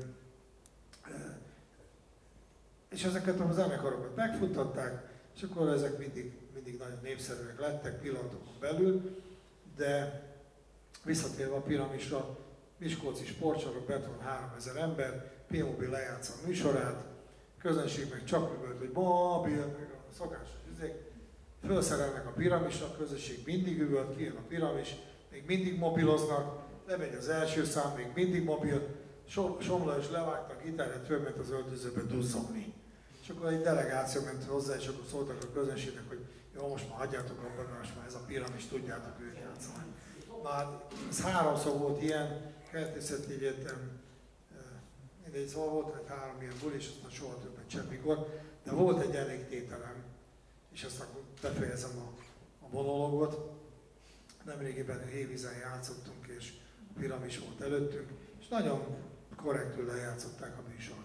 és ezeket a zenekarokat megfuttatták, és akkor ezek mindig, mindig nagyon népszerűek lettek pillanatokon belül, de visszatérve a Piramisra, Miskolci sportcsarnok, bent van háromezer ember, P-mobil lejátsza a műsorát, közönség meg csak üvölt, hogy mobil, meg a szokásos üzék, felszerelnek a Piramisra, a közönség mindig üvölt, kijön a Piramis, még mindig mobiloznak, lemegy az első szám, még mindig mobil, Somla is levágta a gitárját, fölment az öltözőbe duzzogni. És akkor egy delegáció ment hozzá, és akkor szóltak a közönségnek, hogy jó, most már hagyjátok abban, mert most már ez a Piramis, tudjátok őt játszani. Már ez háromszor volt ilyen, Kertészeti Egyetem, mindegy, szóval volt egy három ilyen buli, és aztán soha többet semmikor, de volt egy elégtételem, és aztán befejezem a, a monológot. Nemrégiben Hévízen játszottunk, és a Piramis volt előttünk, és nagyon korrektül lejátszották a műsort.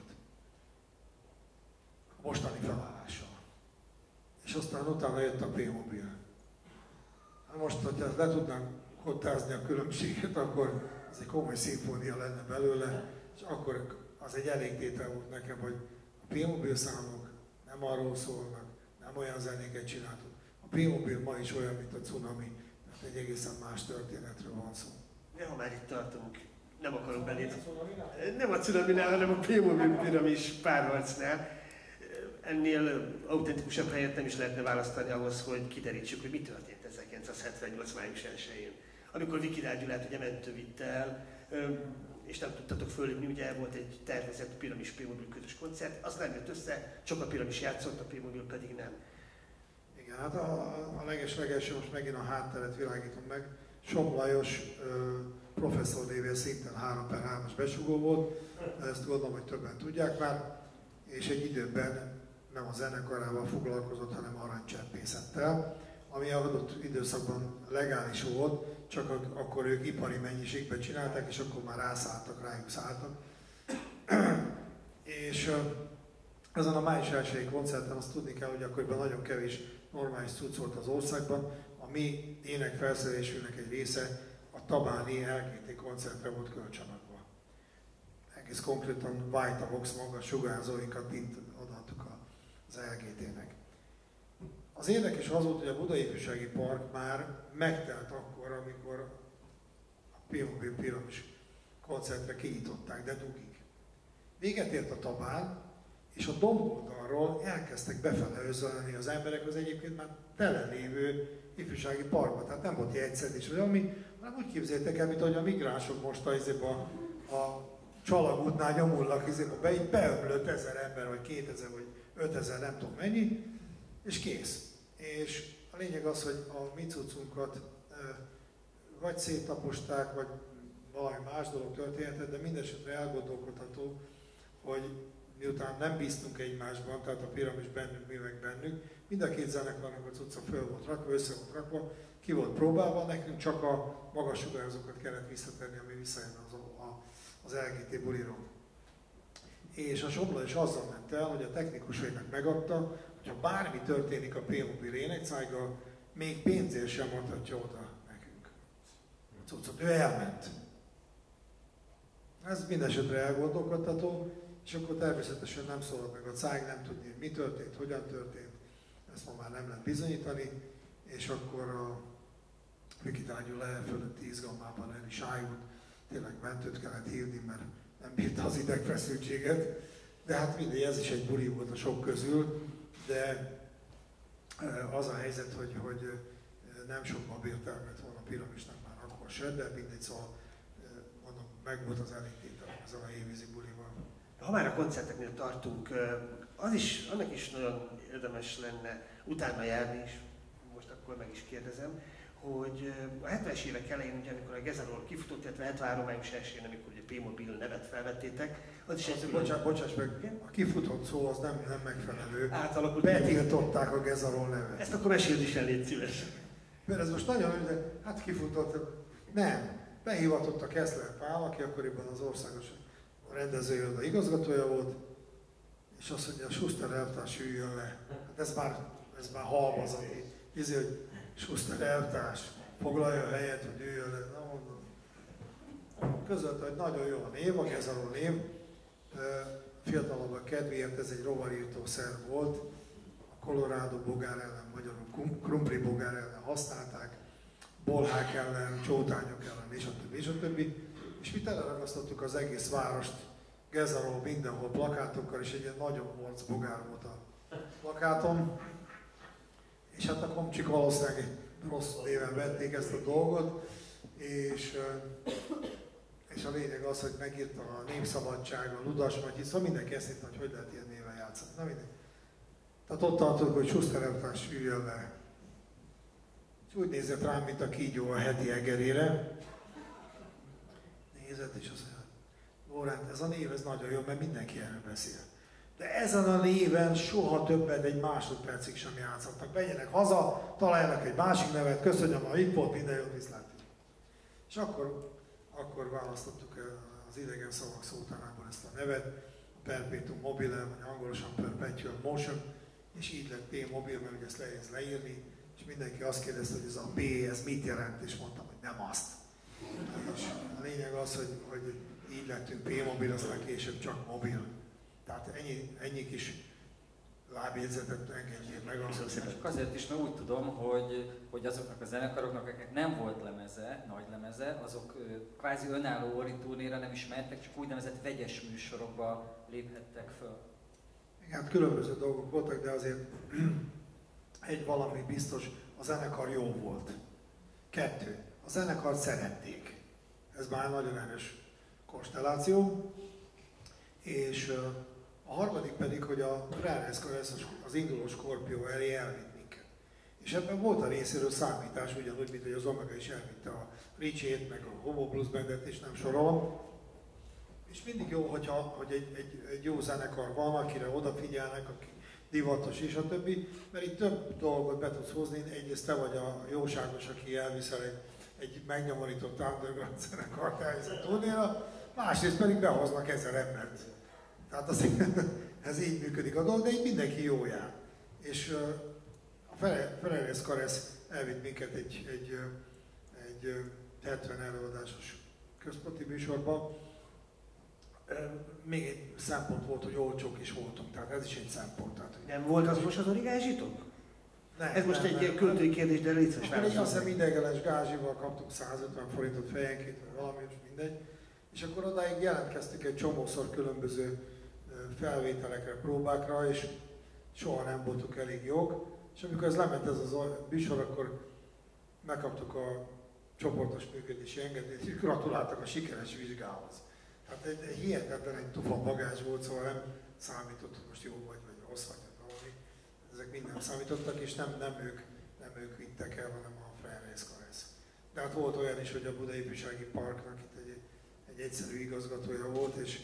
A mostani felállással. És aztán utána jött a P-mobil. Most, hogyha le tudnánk kottázni a különbséget, akkor ez egy komoly szimfónia lenne belőle, és akkor az egy elégtétel volt nekem, hogy a P-mobil számok nem arról szólnak, nem olyan zenéket csináltuk. A P-mobil ma is olyan, mint a Cunami, mert egy egészen más történetről van szó. De ha már itt tartunk, nem akarok belét. Nem a Cunaminál, hanem a Playmobil piramis párharcnál. Ennél autentikusabb helyet nem is lehetne választani ahhoz, hogy kiderítsük, hogy mi történt ezerkilencszázhetvennyolc. május elsején. Amikor Viki Gyulát ugye mentő vitte el, és nem tudtatok fölépni, ugye volt egy tervezett Piramis Playmobil közös koncert, az nem jött össze, csak a Piramis játszott, a Playmobil pedig nem. Igen, hát a, a leges-legelső, most megint a hátteret világítom meg. Som Lajos ö, professzor néven szinten három per hármas besugó volt, ezt gondolom, hogy többen tudják már, és egy időben nem a zenekarával foglalkozott, hanem aranycseppészettel, ami adott időszakban legális volt, csak akkor ők ipari mennyiségben csinálták, és akkor már rászálltak, rájuk szálltak. És ezen a május elsői koncerten azt tudni kell, hogy akkoriban nagyon kevés normális cucc volt az országban. A mi énekfelszerelésünknek egy része a tabáni el ká té koncertre volt kölcsönadva. Egész konkrétan White a Vox maga sugárzóinkat mind odaadtuk az el ká té-nek. Az érdekes az volt, hogy a Budai Ifjúsági Park már megtelt akkor, amikor a Playmobil Piramis koncertre kinyitották, de dugig. Véget ért a tabán, és a domboldalról elkezdtek befele özönleni az emberek az egyébként már tele lévő ifjúsági parkba. Tehát nem volt jegyszedés vagy ami, hanem úgy képzeljétek el, mint ahogy a migránsok most a, a, a Csalagútnál nyomulnak, be, így beömlött ezer ember, vagy kétezer, vagy ötezer, nem tudom mennyi, és kész. És a lényeg az, hogy a mi cuccunkat e, vagy széttaposták, vagy valami más dolog történhetett, de mindesetre elgondolkodható, hogy miután nem bíztunk egymásban, tehát a Piramis bennünk, mi meg bennük, mind a két zenekarnak a cucca föl volt rakva, össze volt rakva, ki volt próbálva, nekünk csak a magas sugárzókat kellett visszatenni, ami visszajön az, a, az el ká té buliról. És a Somla is azzal ment el, hogy a technikusainak megadta, hogyha bármi történik a Playmobil énekcájgal, még pénzért sem adhatja oda nekünk. Cuccot, ő elment. Ez mindesetre elgondolkodható, és akkor természetesen nem szólott meg a cáj, nem tudni, mi történt, hogyan történt, ezt ma már nem lehet bizonyítani, és akkor a Viki Gyula elfölötti izgalmában el is ájult, tényleg mentőt kellett hívni, mert nem bírta az idegfeszültséget, de hát mindegy, ez is egy buli volt a sok közül, de az a helyzet, hogy, hogy nem sok babértelmet lett volna a Piramisnak már akkor se, de mindegy, szóval mondom, meg volt az elégtétel ezzel a évvízi bulival. Ha már a koncerteknél tartunk, az is, annak is nagyon érdemes lenne utána járni is, most akkor meg is kérdezem, hogy a hetvenes évek elején, ugye, amikor a Gezerról kifutott, illetve hetvenhárom. május elsején, amikor ugye Playmobil nevet felvettétek, az is egy... Bocsánat, bocsáss meg, a kifutott szó az nem, nem megfelelő. Átalakult. Betiltották a Gezerról nevet. Ezt akkor meséld is el, légy szíves. Mert ez most nagyon, de hát kifutott, nem. Behivatott a Keszler Pál, aki akkoriban az országos rendezőiroda igazgatója volt, és azt mondja, a Schuster elvtárs üljön le. Hát ez már, ez már halmazati. Ízi, hogy Schuster elvtárs, foglalja a helyet, hogy üljön le. Na mondom. Között, hogy nagyon jó a név, a Gezeró név. Fiatalabbak kedvéért ez egy rovarírtószer volt. A Colorado bogár ellen, magyarul krumpli bogár ellen használták, bolhák ellen, csótányok ellen, és a többi, és a többi. És mi teleragasztottuk az egész várost Gezeró mindenhol plakátokkal, és egy ilyen nagyon morc bogár volt a plakátom. És hát a komcsik valószínűleg egy rossz néven vették ezt a dolgot, és, és a lényeg az, hogy megírta a Népszabadság, a Ludas Matyi, szóval mindenki ezt hitt, hogy hogy lehet ilyen néven játszani. Na mindegy. Tehát ott tartunk, hogy Schuster elvtárs üljön le. És úgy nézett rám, mint a kígyó a heti egerére. Nézett, és azt mondja, Lórend, ez a név, ez nagyon jó, mert mindenki erről beszél. De ezen a néven soha többet egy másodpercig sem játszottak. Menjenek haza, találjanak egy másik nevet, köszönöm, ha itt volt, minden jót, viszlát. És akkor, akkor választottuk az idegen szavak szótárából ezt a nevet, a Perpetuum mobile, vagy angolosan Perpetual Motion, és így lett P-mobil, mert ugye ezt lehetsz leírni, és mindenki azt kérdezte, hogy ez a P, ez mit jelent, és mondtam, hogy nem azt. És a lényeg az, hogy, hogy így lettünk P-mobil, aztán később csak mobil. Tehát ennyi, ennyi kis lábjegyzetet engedjél meg. Csak azért is, mert úgy tudom, hogy, hogy azoknak a zenekaroknak, akiknek nem volt lemeze, nagy lemeze, azok kvázi önálló Ori turnéra nem is mehettek, csak úgynevezett vegyes műsorokba léphettek föl. Igen, hát különböző dolgok voltak, de azért egy valami biztos, a zenekar jó volt. Kettő, a zenekart szerették. Ez már nagyon erős konstelláció. És a harmadik pedig, hogy a Ráreszkor, az induló Skorpió elé elvitt minket. És ebben volt a részéről számítás, ugyanúgy, mint hogy az Omega is elvitte a Richie-t, meg a Homo Blues Bandet, és nem sorolom. És mindig jó, hogyha, hogy egy, egy, egy jó zenekar van, akire odafigyelnek, aki divatos és a többi, mert itt több dolgot be tudsz hozni. Egyrészt te vagy a jóságos, aki elviszel egy, egy megnyomorított underground zenekart elvisz a turnéra, másrészt pedig behoznak ezer embert. Tehát azért ez így működik a dolog, de így mindenki jó jár. És a Ferenc Karesz elvitt minket egy, egy, egy hetven előadásos központi műsorba. Még egy szempont volt, hogy olcsók is voltunk, tehát ez is egy szempont. Tehát, hogy nem volt az most az origázsitok? Nem, ez most nem, egy nem, költői kérdés, de létszes válaszolni. Azt hiszem ideiglenes gázsival kaptuk százötven forintot fejenként, vagy valami, és mindegy. És akkor odáig jelentkeztük egy csomószor különböző felvételekre, próbákra, és soha nem voltunk elég jók. És amikor ez lement ez az műsor, akkor megkaptuk a csoportos működési engedélyt, és gratuláltak a sikeres vizsgához. Tehát egy, egy hihetetlen egy tufa bagázs volt, szóval nem számított, hogy most jó vagy, vagy rossz vagy, vagy valami. Ezek mind nem számítottak, és nem, nem, ők, nem ők vittek el, hanem a Ferenc Karesz. De hát volt olyan is, hogy a Budai Ifjúsági Parknak itt egy, egy egyszerű igazgatója volt, és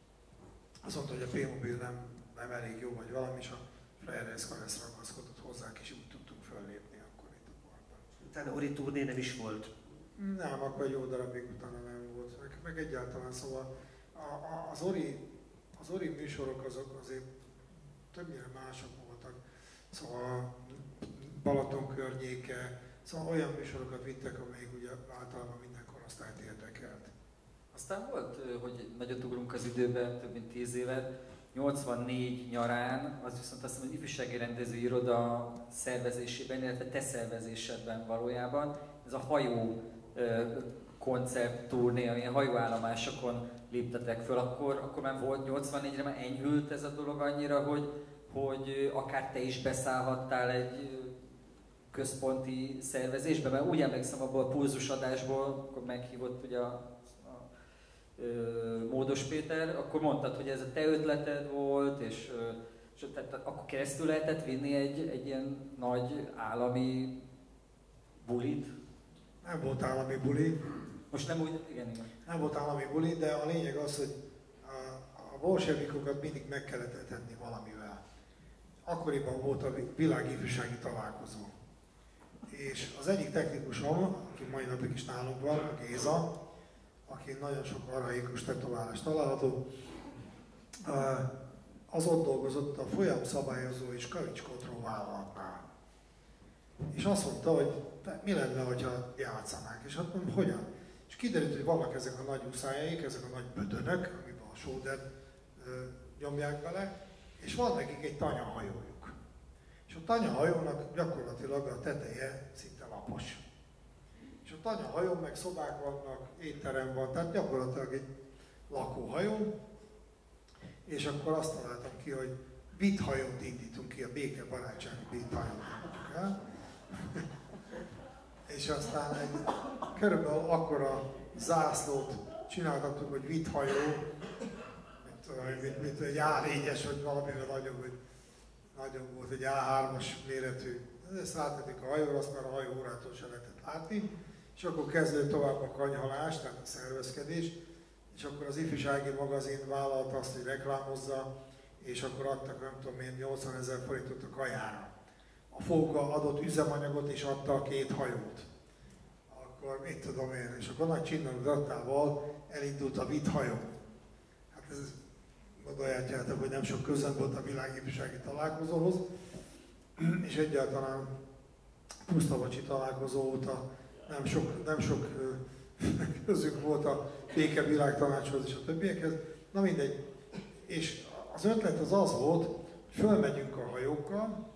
azt mondta, hogy a P-mobil nem, nem elég jó, vagy valami, és a Ferenc Karesz ragaszkodott hozzánk, és úgy tudtunk föllépni akkor itt a parkban. Utána Ori turné nem is volt. Nem, akkor egy jó darabig utána nem volt. Meg, meg egyáltalán, szóval a, a, az, Ori, az Ori műsorok azok azért többnyire mások voltak. Szóval Balaton környéke, szóval olyan műsorokat vittek, amelyik ugye általában minden korosztályt érdekelt. Aztán volt, hogy nagyot ugrunk az időben, több mint tíz évet, nyolcvannégy nyarán, az viszont azt hiszem, hogy ifjúsági rendezői iroda szervezésében, illetve te szervezésedben valójában, ez a hajó koncertturné, ami a hajóállomásokon léptetek föl, akkor, akkor már volt nyolcvannégyre, már enyhült ez a dolog annyira, hogy, hogy akár te is beszállhattál egy központi szervezésbe, mert úgy emlékszem abból a pulzusadásból, akkor meghívott ugye a, a, a Módos Péter, akkor mondtad, hogy ez a te ötleted volt, és, és tehát akkor keresztül lehetett vinni egy, egy ilyen nagy állami bulit? Nem volt állami buli. Most nem úgy, igen, igen. Nem volt állami buli, de a lényeg az, hogy a, a bolsevikokat mindig meg kellett etetni valamivel. Akkoriban volt a világifjúsági találkozó. És az egyik technikusom, aki mai napig is nálunk van, a Géza, aki nagyon sok arhaikus tetoválást található, az ott dolgozott a folyamszabályozó és kavicskontroll vállalatnál. És azt mondta, hogy mi lenne, ha játszanánk, és hát mondom, hogyan? És kiderült, hogy vannak ezek a nagy uszájaik, ezek a nagy bödönök, amiben a sóder nyomják bele, és van nekik egy tanyahajójuk. És a tanyahajónak gyakorlatilag a teteje szinte lapos. És a tanyahajón meg szobák vannak, étterem van, tehát gyakorlatilag egy lakóhajó, és akkor azt találtam ki, hogy vithajót indítunk ki, a béke barátsági vithajót indítunk el. És aztán egy körülbelül akkora zászlót csináltattuk, hogy vithajó, mint, mint, mint egy á négyes, vagy valamivel nagyobb, hogy nagyobb volt, egy á hármas méretű. Ezt rátettük a hajóra, azt már a hajóórától se lehetett látni, és akkor kezdődött tovább a kanyhalás, tehát a szervezkedés, és akkor az ifjúsági magazin vállalta azt, hogy reklámozza, és akkor adtak, nem tudom én, nyolcvanezer forintot a kajára. A Fóka adott üzemanyagot és adta a két hajót. Akkor mit tudom én, és akkor nagy csinálgatával elindult a vithajó. Hát ez, gondoljátok, hogy nem sok közön volt a világifjúsági találkozóhoz, és egyáltalán Pusztavacsi találkozó óta nem sok, nem sok közünk volt a Béke Világtanácshoz és a többiekhez. Na mindegy. És az ötlet az az volt, hogy fölmegyünk a hajókkal,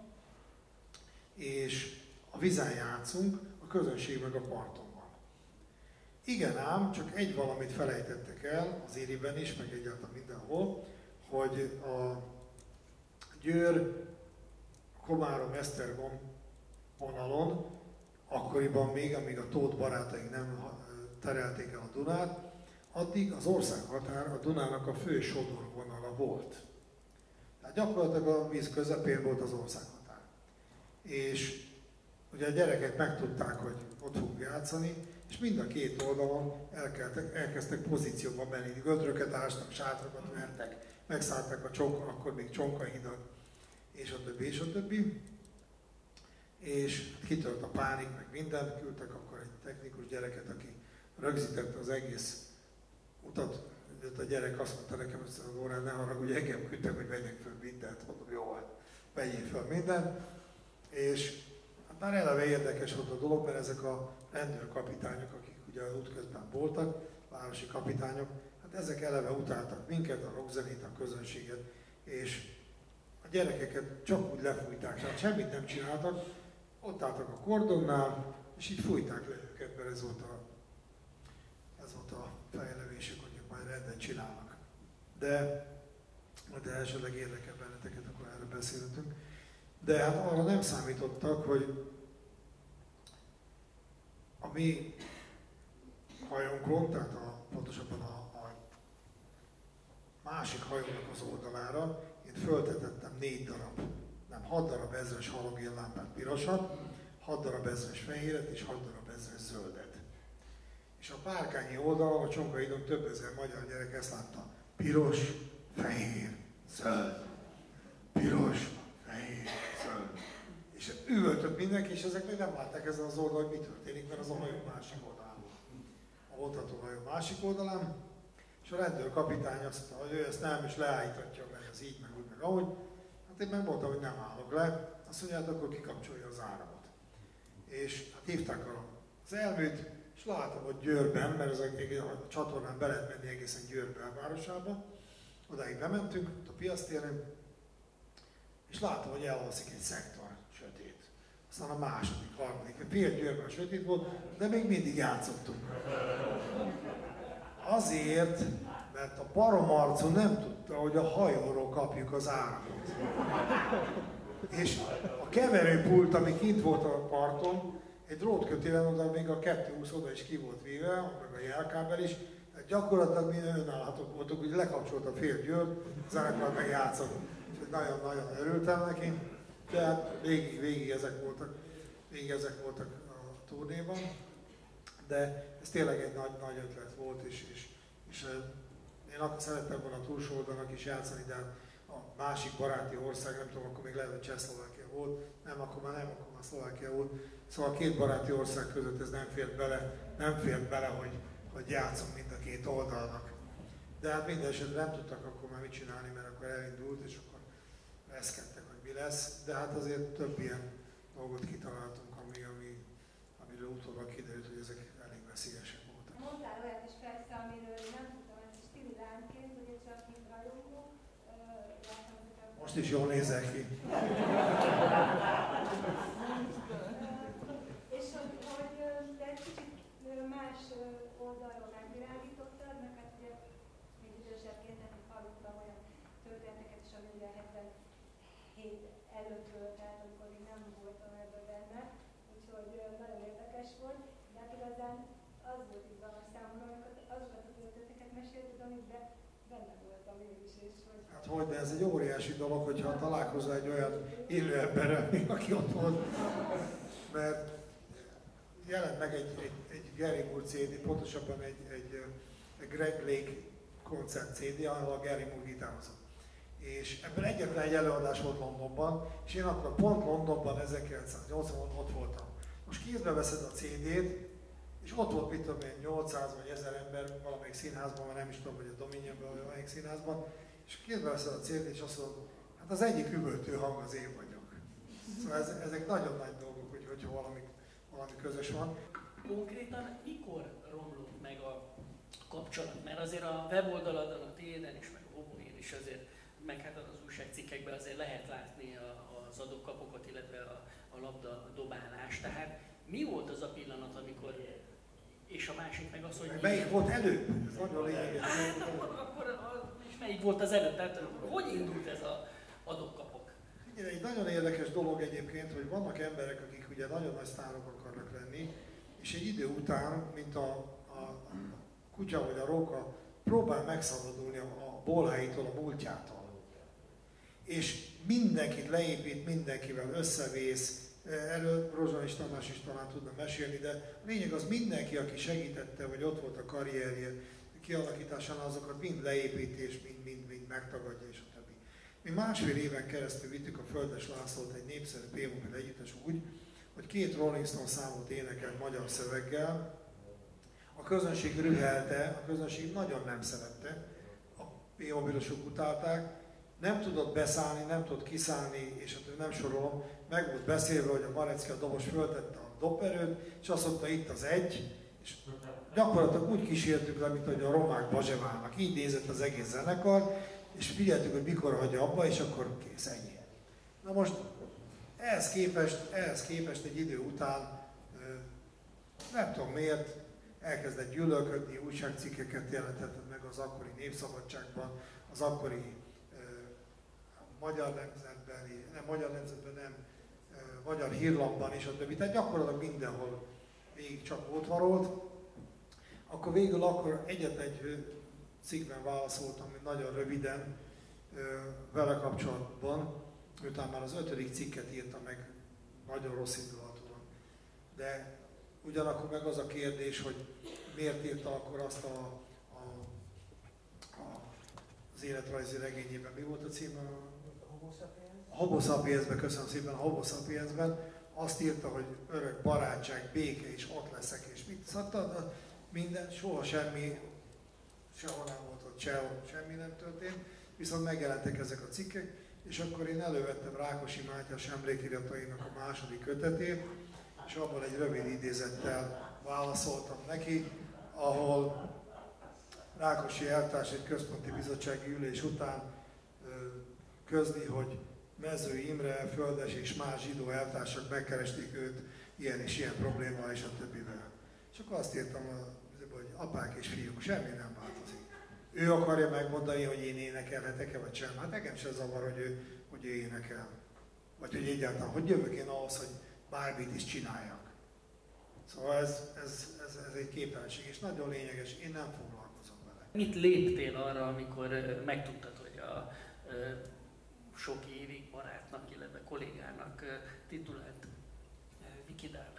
és a vízen játszunk, a közönség meg a parton van. Igen ám, csak egy valamit felejtettek el, az Ériben is, meg egyáltalán mindenhol, hogy a Győr, Komárom, Esztergom vonalon, akkoriban még, amíg a Tóth barátaink nem terelték el a Dunát, addig az országhatár a Dunának a fő sodorvonala volt. Tehát gyakorlatilag a víz közepén volt az országhatár. És ugye a gyerekek megtudták, hogy ott fogunk játszani, és mind a két oldalon elkezdtek, elkezdtek pozícióba menni, gödröket ástak, sátrakat vertek, megszállták a csonka, akkor még csonkahidat, és a többi, és a többi. És kitört a pánik, meg mindent, küldtek akkor egy technikus gyereket, aki rögzítette az egész utat. A gyerek azt mondta nekem, hogy az órán ne haragudj, engem küldtek, hogy vegyek föl mindent. Mondom, jó, hát vegyél föl mindent. És hát már eleve érdekes volt a dolog, mert ezek a rendőrkapitányok, akik ugye az útközben voltak, városi kapitányok, hát ezek eleve utáltak minket, a rockzenét, a közönséget, és a gyerekeket csak úgy lefújták, tehát semmit nem csináltak, ott álltak a kordonnál, és így fújták le őket, mert ez volt a, ez volt a fejlevésük, hogy ők majd rendet csinálnak. De, de esetleg érdekel benneteket, akkor erről beszélhetünk. De hát arra nem számítottak, hogy a mi hajónkon, tehát a, pontosabban a, a másik hajónak az oldalára én föltetettem négy darab, nem, hat darab ezres halogénlámpát pirosat, hat darab ezres fehéret és hat darab ezres zöldet. És a párkányi oldalon, a Csonkahídon több ezer magyar gyerek ezt látta. Piros, fehér, zöld. Piros, fehér, zöld. És üvöltött mindenki, és ezek még nem látták ezen az oldalon, hogy mi történik, mert az a hajó másik oldalán volt. A voltató hajó másik oldalán, és a rendőrkapitány azt mondta, hogy ő ezt nem, és leállítatja, mert ez így, meg úgy, meg ahogy. Hát én megmondtam, hogy nem állok le, azt mondja, hát akkor kikapcsolja az áramot. És hát hívták az elműt, és láttam, hogy Győrben, mert ez a, a csatornán be lehet menni egészen Győr belvárosába, odáig bementünk, ott a piactéren, és láttam, hogy elalszik egy szektor, sötét. Aztán a második, harmadik, fél Győrben sötét volt, de még mindig játszottunk. Azért, mert a baromarcú nem tudta, hogy a hajóról kapjuk az áramot. És a keverőpult, ami kint volt a parton, egy drótkötélen oda még a kettő húsz oda is ki volt véve, meg a jelkábel is, tehát gyakorlatilag mi önállhatók voltunk, hogy lekapcsolt a fél Győr, zenekar meg játszott. Nagyon-nagyon örültem neki, de hát végig, végig ezek voltak, végig ezek voltak a turnéban. De ez tényleg egy nagy, nagy ötlet volt, és, és, és én akkor szerettem volna a túlsó oldalnak is játszani, de a másik baráti ország, nem tudom, akkor még lehet, hogy Csehszlovákia volt, nem, akkor már nem, akkor már Szlovákia volt. Szóval a két baráti ország között ez nem fért bele, nem fért bele, hogy, hogy játszom mind a két oldalnak. De hát minden esetben nem tudtak akkor már mit csinálni, mert akkor elindult, és akkor reszkedtek, hogy mi lesz. De hát azért több ilyen dolgot kitaláltunk, ami, ami, amiről utólag kiderült, hogy ezek elég veszélyesek voltak. Mondtál olyat is persze, amiről nem tudtam, ez is Tili lányként, hogy csak mint rajongó, láttam ezeket. Most is jól nézel ki. És hogy, hogy te egy kicsit más oldalról megvilágítottad, meg hát ugye még idősebbként nem hallottam olyan történeteket is, ami ugye hetvenhét előttről, tehát amikor én nem voltam ebben benne, úgyhogy nagyon érdekes volt, de hát igazán az volt izgalmas számomra, amikor azokat a történeteket mesélted, amiben benne voltam én is, és hogy... Hát hogy, de ez egy óriási dolog, hogyha találkozol egy olyan élő emberrel, aki ott volt, mert jelent meg egy, egy, egy Gary Moore cé dé, pontosabban egy, egy, egy Greg Lake koncert cé dé, ahol a Gary Moore gitározott. És ebből egyetlen egy előadás volt Londonban, és én akkor pont Londonban ezerkilencszáznyolcvanban ott voltam. Most kézbe veszed a cé dét, és ott volt, mit tudom én, nyolcszáz vagy ezer ember valamelyik színházban, vagy nem is tudom, hogy a Dominionban vagy valamelyik színházban, és kézbe veszed a cé dét, és azt mondod, hát az egyik üvöltő hang az én vagyok. Szóval ez, ezek nagyon nagy dolgok, hogy, hogyha valami, valami közös van. Konkrétan mikor romlott meg a kapcsolat? Mert azért a weboldaladon, a tiéden is, meg a Obóén is azért meg hát az újságcikkekben azért lehet látni a, az adókapokat, illetve a, a labda dobálást. Tehát mi volt az a pillanat, amikor, és a másik meg az, hogy... Melyik volt előbb? Ez nagyon lényeges. Akkor, akkor a, és melyik volt az előbb? Tehát hogy indult ez a adókapok? Figyelj, egy nagyon érdekes dolog egyébként, hogy vannak emberek, akik ugye nagyon nagy sztárok akarnak lenni, és egy idő után, mint a, a, a kutya vagy a róka, próbál megszabadulni a, a bolháitól, a múltjától. És mindenkit leépít, mindenkivel összevész. Erről Rozsanyis Tamás is talán tudna mesélni, de a lényeg az, mindenki, aki segítette, vagy ott volt a karrierje kialakításánál, azokat mind leépít, és mind, mind, mind megtagadja, és a többi. Mi másfél éven keresztül vittük a Földes Lászlót, egy népszerű P-mobil együttes úgy, hogy két Rolling Stone számot énekelt magyar szöveggel. A közönség rühelte, a közönség nagyon nem szerette, a P-mobilosok utálták, nem tudott beszállni, nem tudott kiszállni, és hát nem sorolom, meg volt beszélve, hogy a Marecki a dobos föltette a dobperőt, és azt mondta, itt az egy, és gyakorlatilag úgy kísértük le, mint hogy a romák Bazsevának. Így nézett az egész zenekar, és figyeltük, hogy mikor hagyja abba, és akkor kész, ennyi. Na most ehhez képest, ehhez képest egy idő után, nem tudom miért, elkezdett gyűlölködni, újságcikkeket jelentett meg az akkori Népszabadságban, az akkori Magyar Nemzetben, nem Magyar Nemzetben, nem Magyar Hírlapban és a többi, tehát gyakorlatilag mindenhol végig csak ott varolt. Akkor végül akkor egyetlen egy cikkben válaszoltam, nagyon röviden vele kapcsolatban, miután már az ötödik cikket írta meg nagyon rossz indulatúan. De ugyanakkor meg az a kérdés, hogy miért írta akkor azt a, a, a, az életrajzi regényében, mi volt a címe? A Homo sapiensben, köszönöm szépen, a Homo sapiensben azt írta, hogy örök barátság, béke, és ott leszek, és mit szadtad, minden, soha semmi, sehol nem volt ott, sehol semmi nem történt, viszont megjelentek ezek a cikkek, és akkor én elővettem Rákosi Mátyás emlékiratainak a második kötetét, és abban egy rövid idézettel válaszoltam neki, ahol Rákosi eltárs egy központi bizottsági ülés után közli, hogy Mező Imre, Földes és más zsidó eltársak megkeresték őt ilyen és ilyen problémával és a többivel. És akkor azt írtam, hogy apák és fiúk, semmi nem változik. Ő akarja megmondani, hogy én énekelhetek-e, vagy sem. Hát nekem se zavar, hogy ő, hogy ő énekel. Vagy hogy egyáltalán, hogy jövök én ahhoz, hogy bármit is csináljak. Szóval ez, ez, ez, ez egy képesség, és nagyon lényeges, én nem foglalkozom vele. Mit léptél arra, amikor megtudtad, hogy a sok évig barátnak, illetve kollégának titulált Vikidál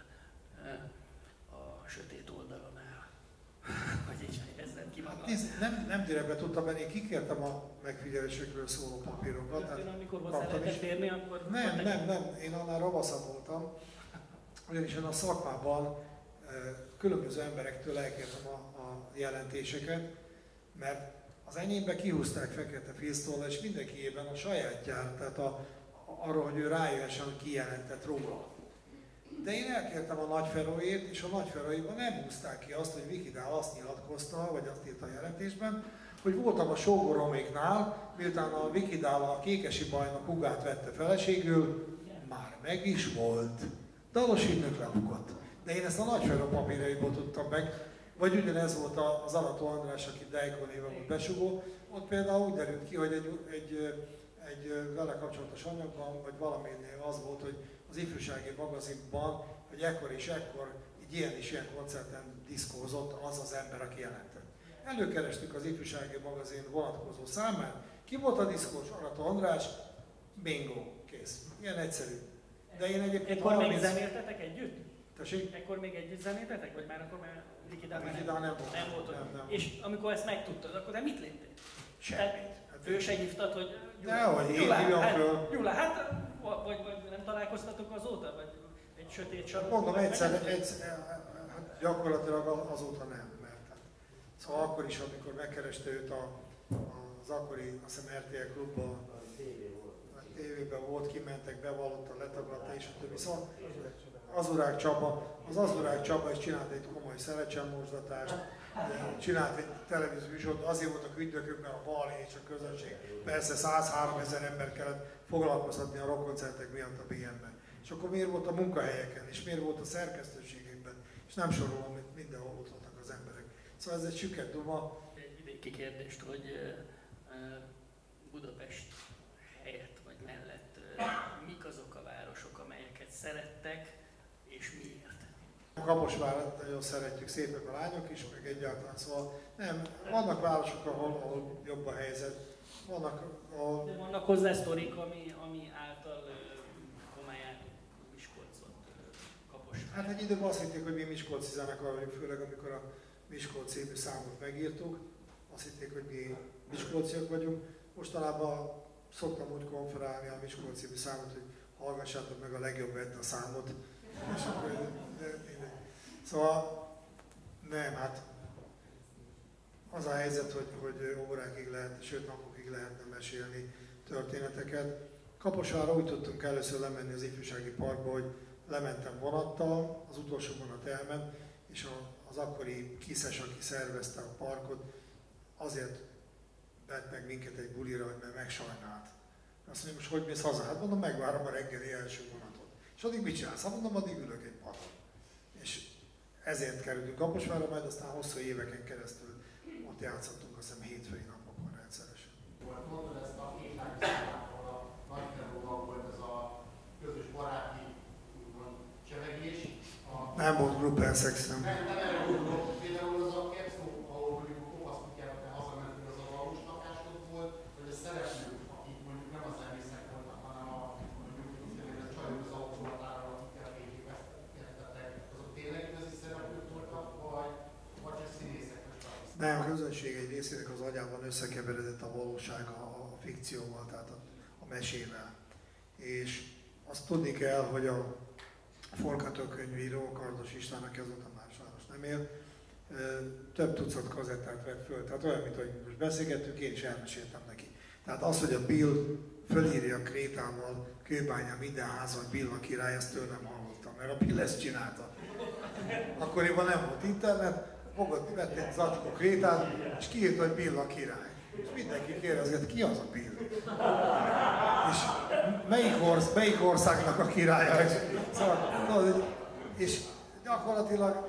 a sötét oldalon áll? Vagy így ezzel ki magad? Hát nem, nem direktbe tudtam benni, én kikértem a megfigyelésekről szóló papírokat. Ön amikor hozzá lehetett férni, akkor... Nem, nem, nem, én annál ravaszabb voltam, ugyanis én a szakmában különböző emberektől elkértem a, a jelentéseket, mert az enyémbe kihúzták fekete filctollal, és mindenkiében a sajátját, tehát a, a, arról, hogy ő rájöhessen, kijelentett róla. De én elkértem a Nagyferóét, és a Nagyferóiban nem húzták ki azt, hogy Vikidál azt nyilatkozta, vagy azt írta a jelentésben, hogy voltam a sógoroméknál, miután a Vikidál a kékesi bajnok hugát vette feleségül, már meg is volt. Dalos ügynök lebukott. De én ezt a Nagyferó papírjaiból tudtam meg, vagy ugyanez volt az Arató András, aki Dejko néven volt besugó, ott például úgy derült ki, hogy egy, egy, egy vele kapcsolatos anyagban, vagy valaminél az volt, hogy az ifjúsági magazinban, hogy ekkor és ekkor, így ilyen és ilyen koncerten diszkózott az az ember, aki jelentett. Előkerestük az ifjúsági magazin vonatkozó számát, ki volt a diszkós? Arató András, bingo, kész. Ilyen egyszerű. De én egyébként... Ekkor még zenéltetek együtt? Tessék? Ekkor még együtt zenéltetek? Vagy már akkor már Vikidál már Vikidál nem volt. Nem volt. Nem, nem. És amikor ezt megtudtad, akkor te mit léptél? Semmit. Hát, ő se hívtad, hogy Dehogy, én Gyula, hívjam hát, föl. Gyula, hát vagy, vagy nem találkoztatok azóta? Vagy egy sötét sarokban? Mondom, egyszer, egyszer, hát gyakorlatilag azóta nem, mert hát. Szóval akkor is, amikor megkereste őt a, az akkori, azt hiszem er té el klubban, a tévében volt, kimentek, bevallotta, letagadta és a többi. Szóval Azurák Csaba, az Azurák Csaba is csinált egy komoly szerecsenmosdatást, csinált egy televíziós műsort, azért voltak ügynökök, mert a balhé és a közönség. Persze százhárom ezer ember kellett foglalkoztatni a rockkoncertek miatt a bé em-ben. És akkor miért volt a munkahelyeken, és miért volt a szerkesztőségekben, és nem sorolom, hogy mindenhol ott voltak az emberek. Szóval ez egy süket duma. Egy vidéki kérdést, hogy Budapest helyett vagy mellett mik azok a városok, amelyeket szerettek, és miért? Kaposvárat nagyon szeretjük, szépek a lányok is, meg egyáltalán, szóval nem, vannak városok, ahol, ahol jobb a helyzet. Vannak, ahol... De vannak hozzá sztorik, ami, ami által homályátok Miskolcot, Kaposvárat. Hát egy időben azt hitték, hogy mi miskolci zenekar vagyunk, főleg amikor a Miskolc című számot megírtuk. Azt hitték, hogy mi miskolciak vagyunk. Mostanában szoktam úgy konferálni a Miskolc című számot, hogy hallgassátok meg a legjobb vett a számot. És akkor, de, de, szóval nem, hát az a helyzet, hogy, hogy órákig lehet, sőt napokig lehetne mesélni történeteket. Kaposvárra úgy tudtunk először lemenni az ifjúsági parkba, hogy lementem vonattal, az utolsó vonat elment, és az akkori kiszes, aki szervezte a parkot, azért vett meg minket egy bulira, mert megsajnált. Azt mondja, most hogy mész haza? Hát mondom, megvárom a reggeli első vonatot. És addig mit csinálsz? Hát mondom, addig ülök egy padon. És ezért kerültünk Kaposvárra, majd aztán hosszú éveken keresztül ott játszottunk, azt hiszem hétfői napokon rendszeresen. Mondod ezt a két lányszámát, ahol a Nagyferóban volt ez a közös baráti csevegés. A... Nem volt gruppen szex, nem. Nem, nem erre gondolok. Például az a Kepszó, ahol mondjuk a kopaszkutyára te hazamentél, az a valós lakásod volt, vagy a szereplők, akik mondjuk nem a zenészek voltak, hanem a mondjuk a csajok az autólatára, akikkel végigvesztettek, azok tényleg igazi szereplők voltak, vagy, vagy csak színészek? Nem, a közönség egy részének az agyában összekeveredett a valóság a, a fikcióval, tehát a, a mesével. És azt tudni kell, hogy a forgatókönyvíró, Kardos Istvánnak azóta már sajnos nem él, több tucat kazettát vett föl. Tehát olyan, mint hogy most beszélgettünk, én is elmeséltem neki. Tehát az, hogy a Bill fölírja krétával, kőbányán minden házban Bill a király, ezt tőlem hallottam, mert a Bill ezt csinálta. Akkoriban nem volt internet, fogott, vett egy zacskó krétát, és kiírta, hogy Bill a király. És mindenki kérdezget, ki az a Bill? És melyik, orsz, melyik országnak a királya? Szóval, és gyakorlatilag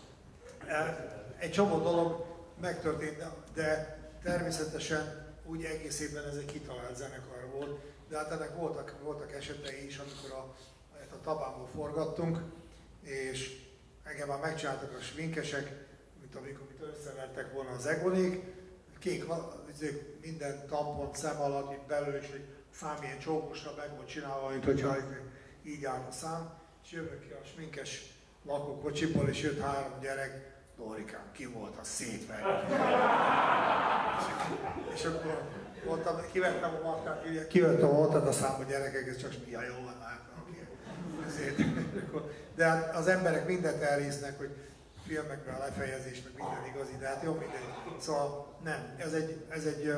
egy csomó dolog megtörtént, de természetesen úgy egész évben ez egy kitalált zenekar volt, de hát ennek voltak, voltak esetei is, amikor a, a Tabánból forgattunk, és engem már megcsináltak a sminkesek, mint amikor összevertek volna az egonék, kék, minden tampon szem alatt, itt belül is egy szám ilyen csókosra meg volt csinálva, mint hogyha így állt a szám, és jövök ki a sminkes lakókocsiból, és jött három gyerek, Dorikám, ki volt, az szétverve. és, és akkor voltam, kivettem a matkát, kivettem a matkát a számba gyerekek, ez csak ja, jó van, látnak. De hát az emberek mindent elhisznek, hogy filmekben a lefejezés, meg minden igazi, de hát jó mindegy. Szóval nem, ez egy, ez egy,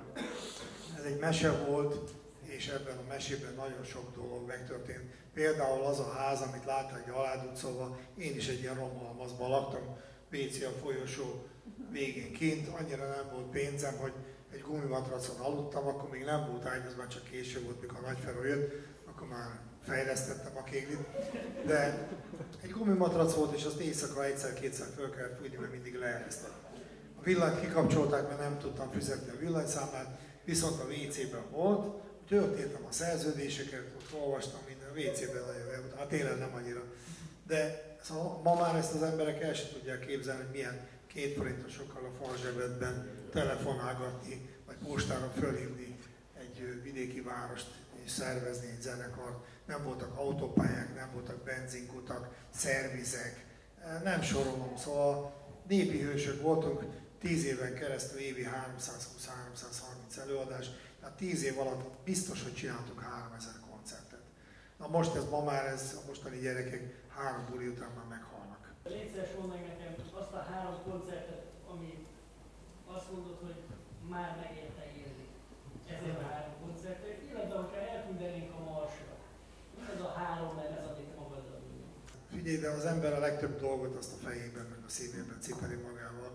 ez egy mese volt, és ebben a mesében nagyon sok dolog megtörtént. Például az a ház, amit látták egy Alád utcában, én is egy ilyen romhalmazban laktam, vé cé a folyosó végén kint, annyira nem volt pénzem, hogy egy gumimatracon aludtam, akkor még nem volt ágy, az már csak késő volt, mikor a Nagyferó jött, akkor már fejlesztettem a kéglit, de egy gumimatrac volt, és azt éjszaka egyszer-kétszer föl kellett fújni, mert mindig leeresztett. A villanyt kikapcsolták, mert nem tudtam fizetni a villanyszámlát, viszont a vé cében volt, úgyhogy ott írtam a szerződéseket, ott olvastam minden, a vé cében nagyon jó volt, hát télen nem annyira. De szóval ma már ezt az emberek el sem tudják képzelni, hogy milyen két forintosokkal a farzsebedben telefonálgatni, vagy postára fölhívni egy vidéki várost, és szervezni egy zenekart. Nem voltak autópályák, nem voltak benzinkutak, szervizek, nem sorolom, szóval népi hősök voltunk, tíz éven keresztül évi háromszázhúsz-háromszázharminc előadás, tehát tíz év alatt biztos, hogy csináltuk háromezer koncertet. Na most ez ma már, ez a mostani gyerekek három buli után már meghalnak. Légy szíves, mondd meg nekem azt a három koncertet, ami azt mondod, hogy már megérte írni. Ezért a három koncertet, illetve hogyha elküldenénk a Marsra. Mi az a három lemez, amit magaddal írni? Figyelj, de az ember a legtöbb dolgot azt a fejében, meg a szívében cipeli magával.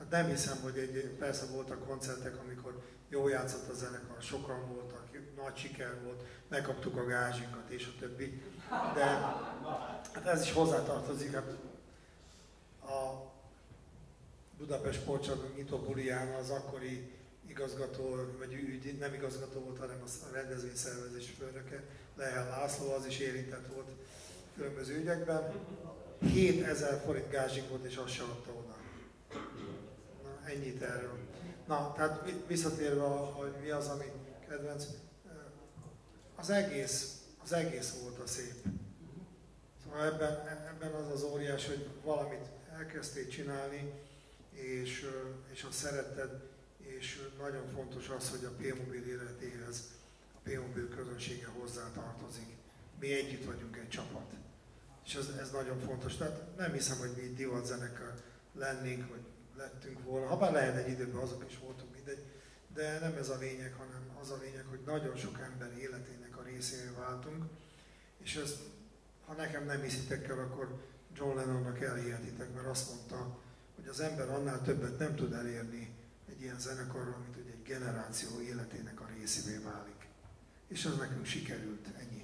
Hát nem hiszem, hogy egy, persze voltak koncertek, amikor jól játszott a zenekar, sokan voltak, nagy siker volt, megkaptuk a gázsinkat és a többi. De hát ez is hozzátartozik. Hát a Budapest Sportcsarnok nyitó buliján az akkori igazgató, vagy ügy, nem igazgató volt, hanem a rendezvényszervezés főnöke, Lehel László, az is érintett volt különböző ügyekben. hétezer forint gázsink volt, és azt se adta oda. Na, ennyit erről. Na, tehát visszatérve, hogy mi az, ami kedvenc, az egész, az egész volt a szép. Szóval ebben, ebben az az óriás, hogy valamit elkezdtél csinálni, és, és azt szeretted, és nagyon fontos az, hogy a P-Mobil életéhez a P-Mobil közönsége hozzá tartozik. Mi együtt vagyunk egy csapat. És ez, ez nagyon fontos. Tehát nem hiszem, hogy mi divatzenekar lennénk, vagy lettünk volna. Habár lehet egy időben azok is voltunk, mindegy. De nem ez a lényeg, hanem az a lényeg, hogy nagyon sok ember életének a részévé váltunk. És ezt, ha nekem nem hiszitek el, akkor John Lennonnak elhihetitek, mert azt mondta, hogy az ember annál többet nem tud elérni egy ilyen zenekarral, mint hogy egy generáció életének a részévé válik. És ez nekünk sikerült, ennyi.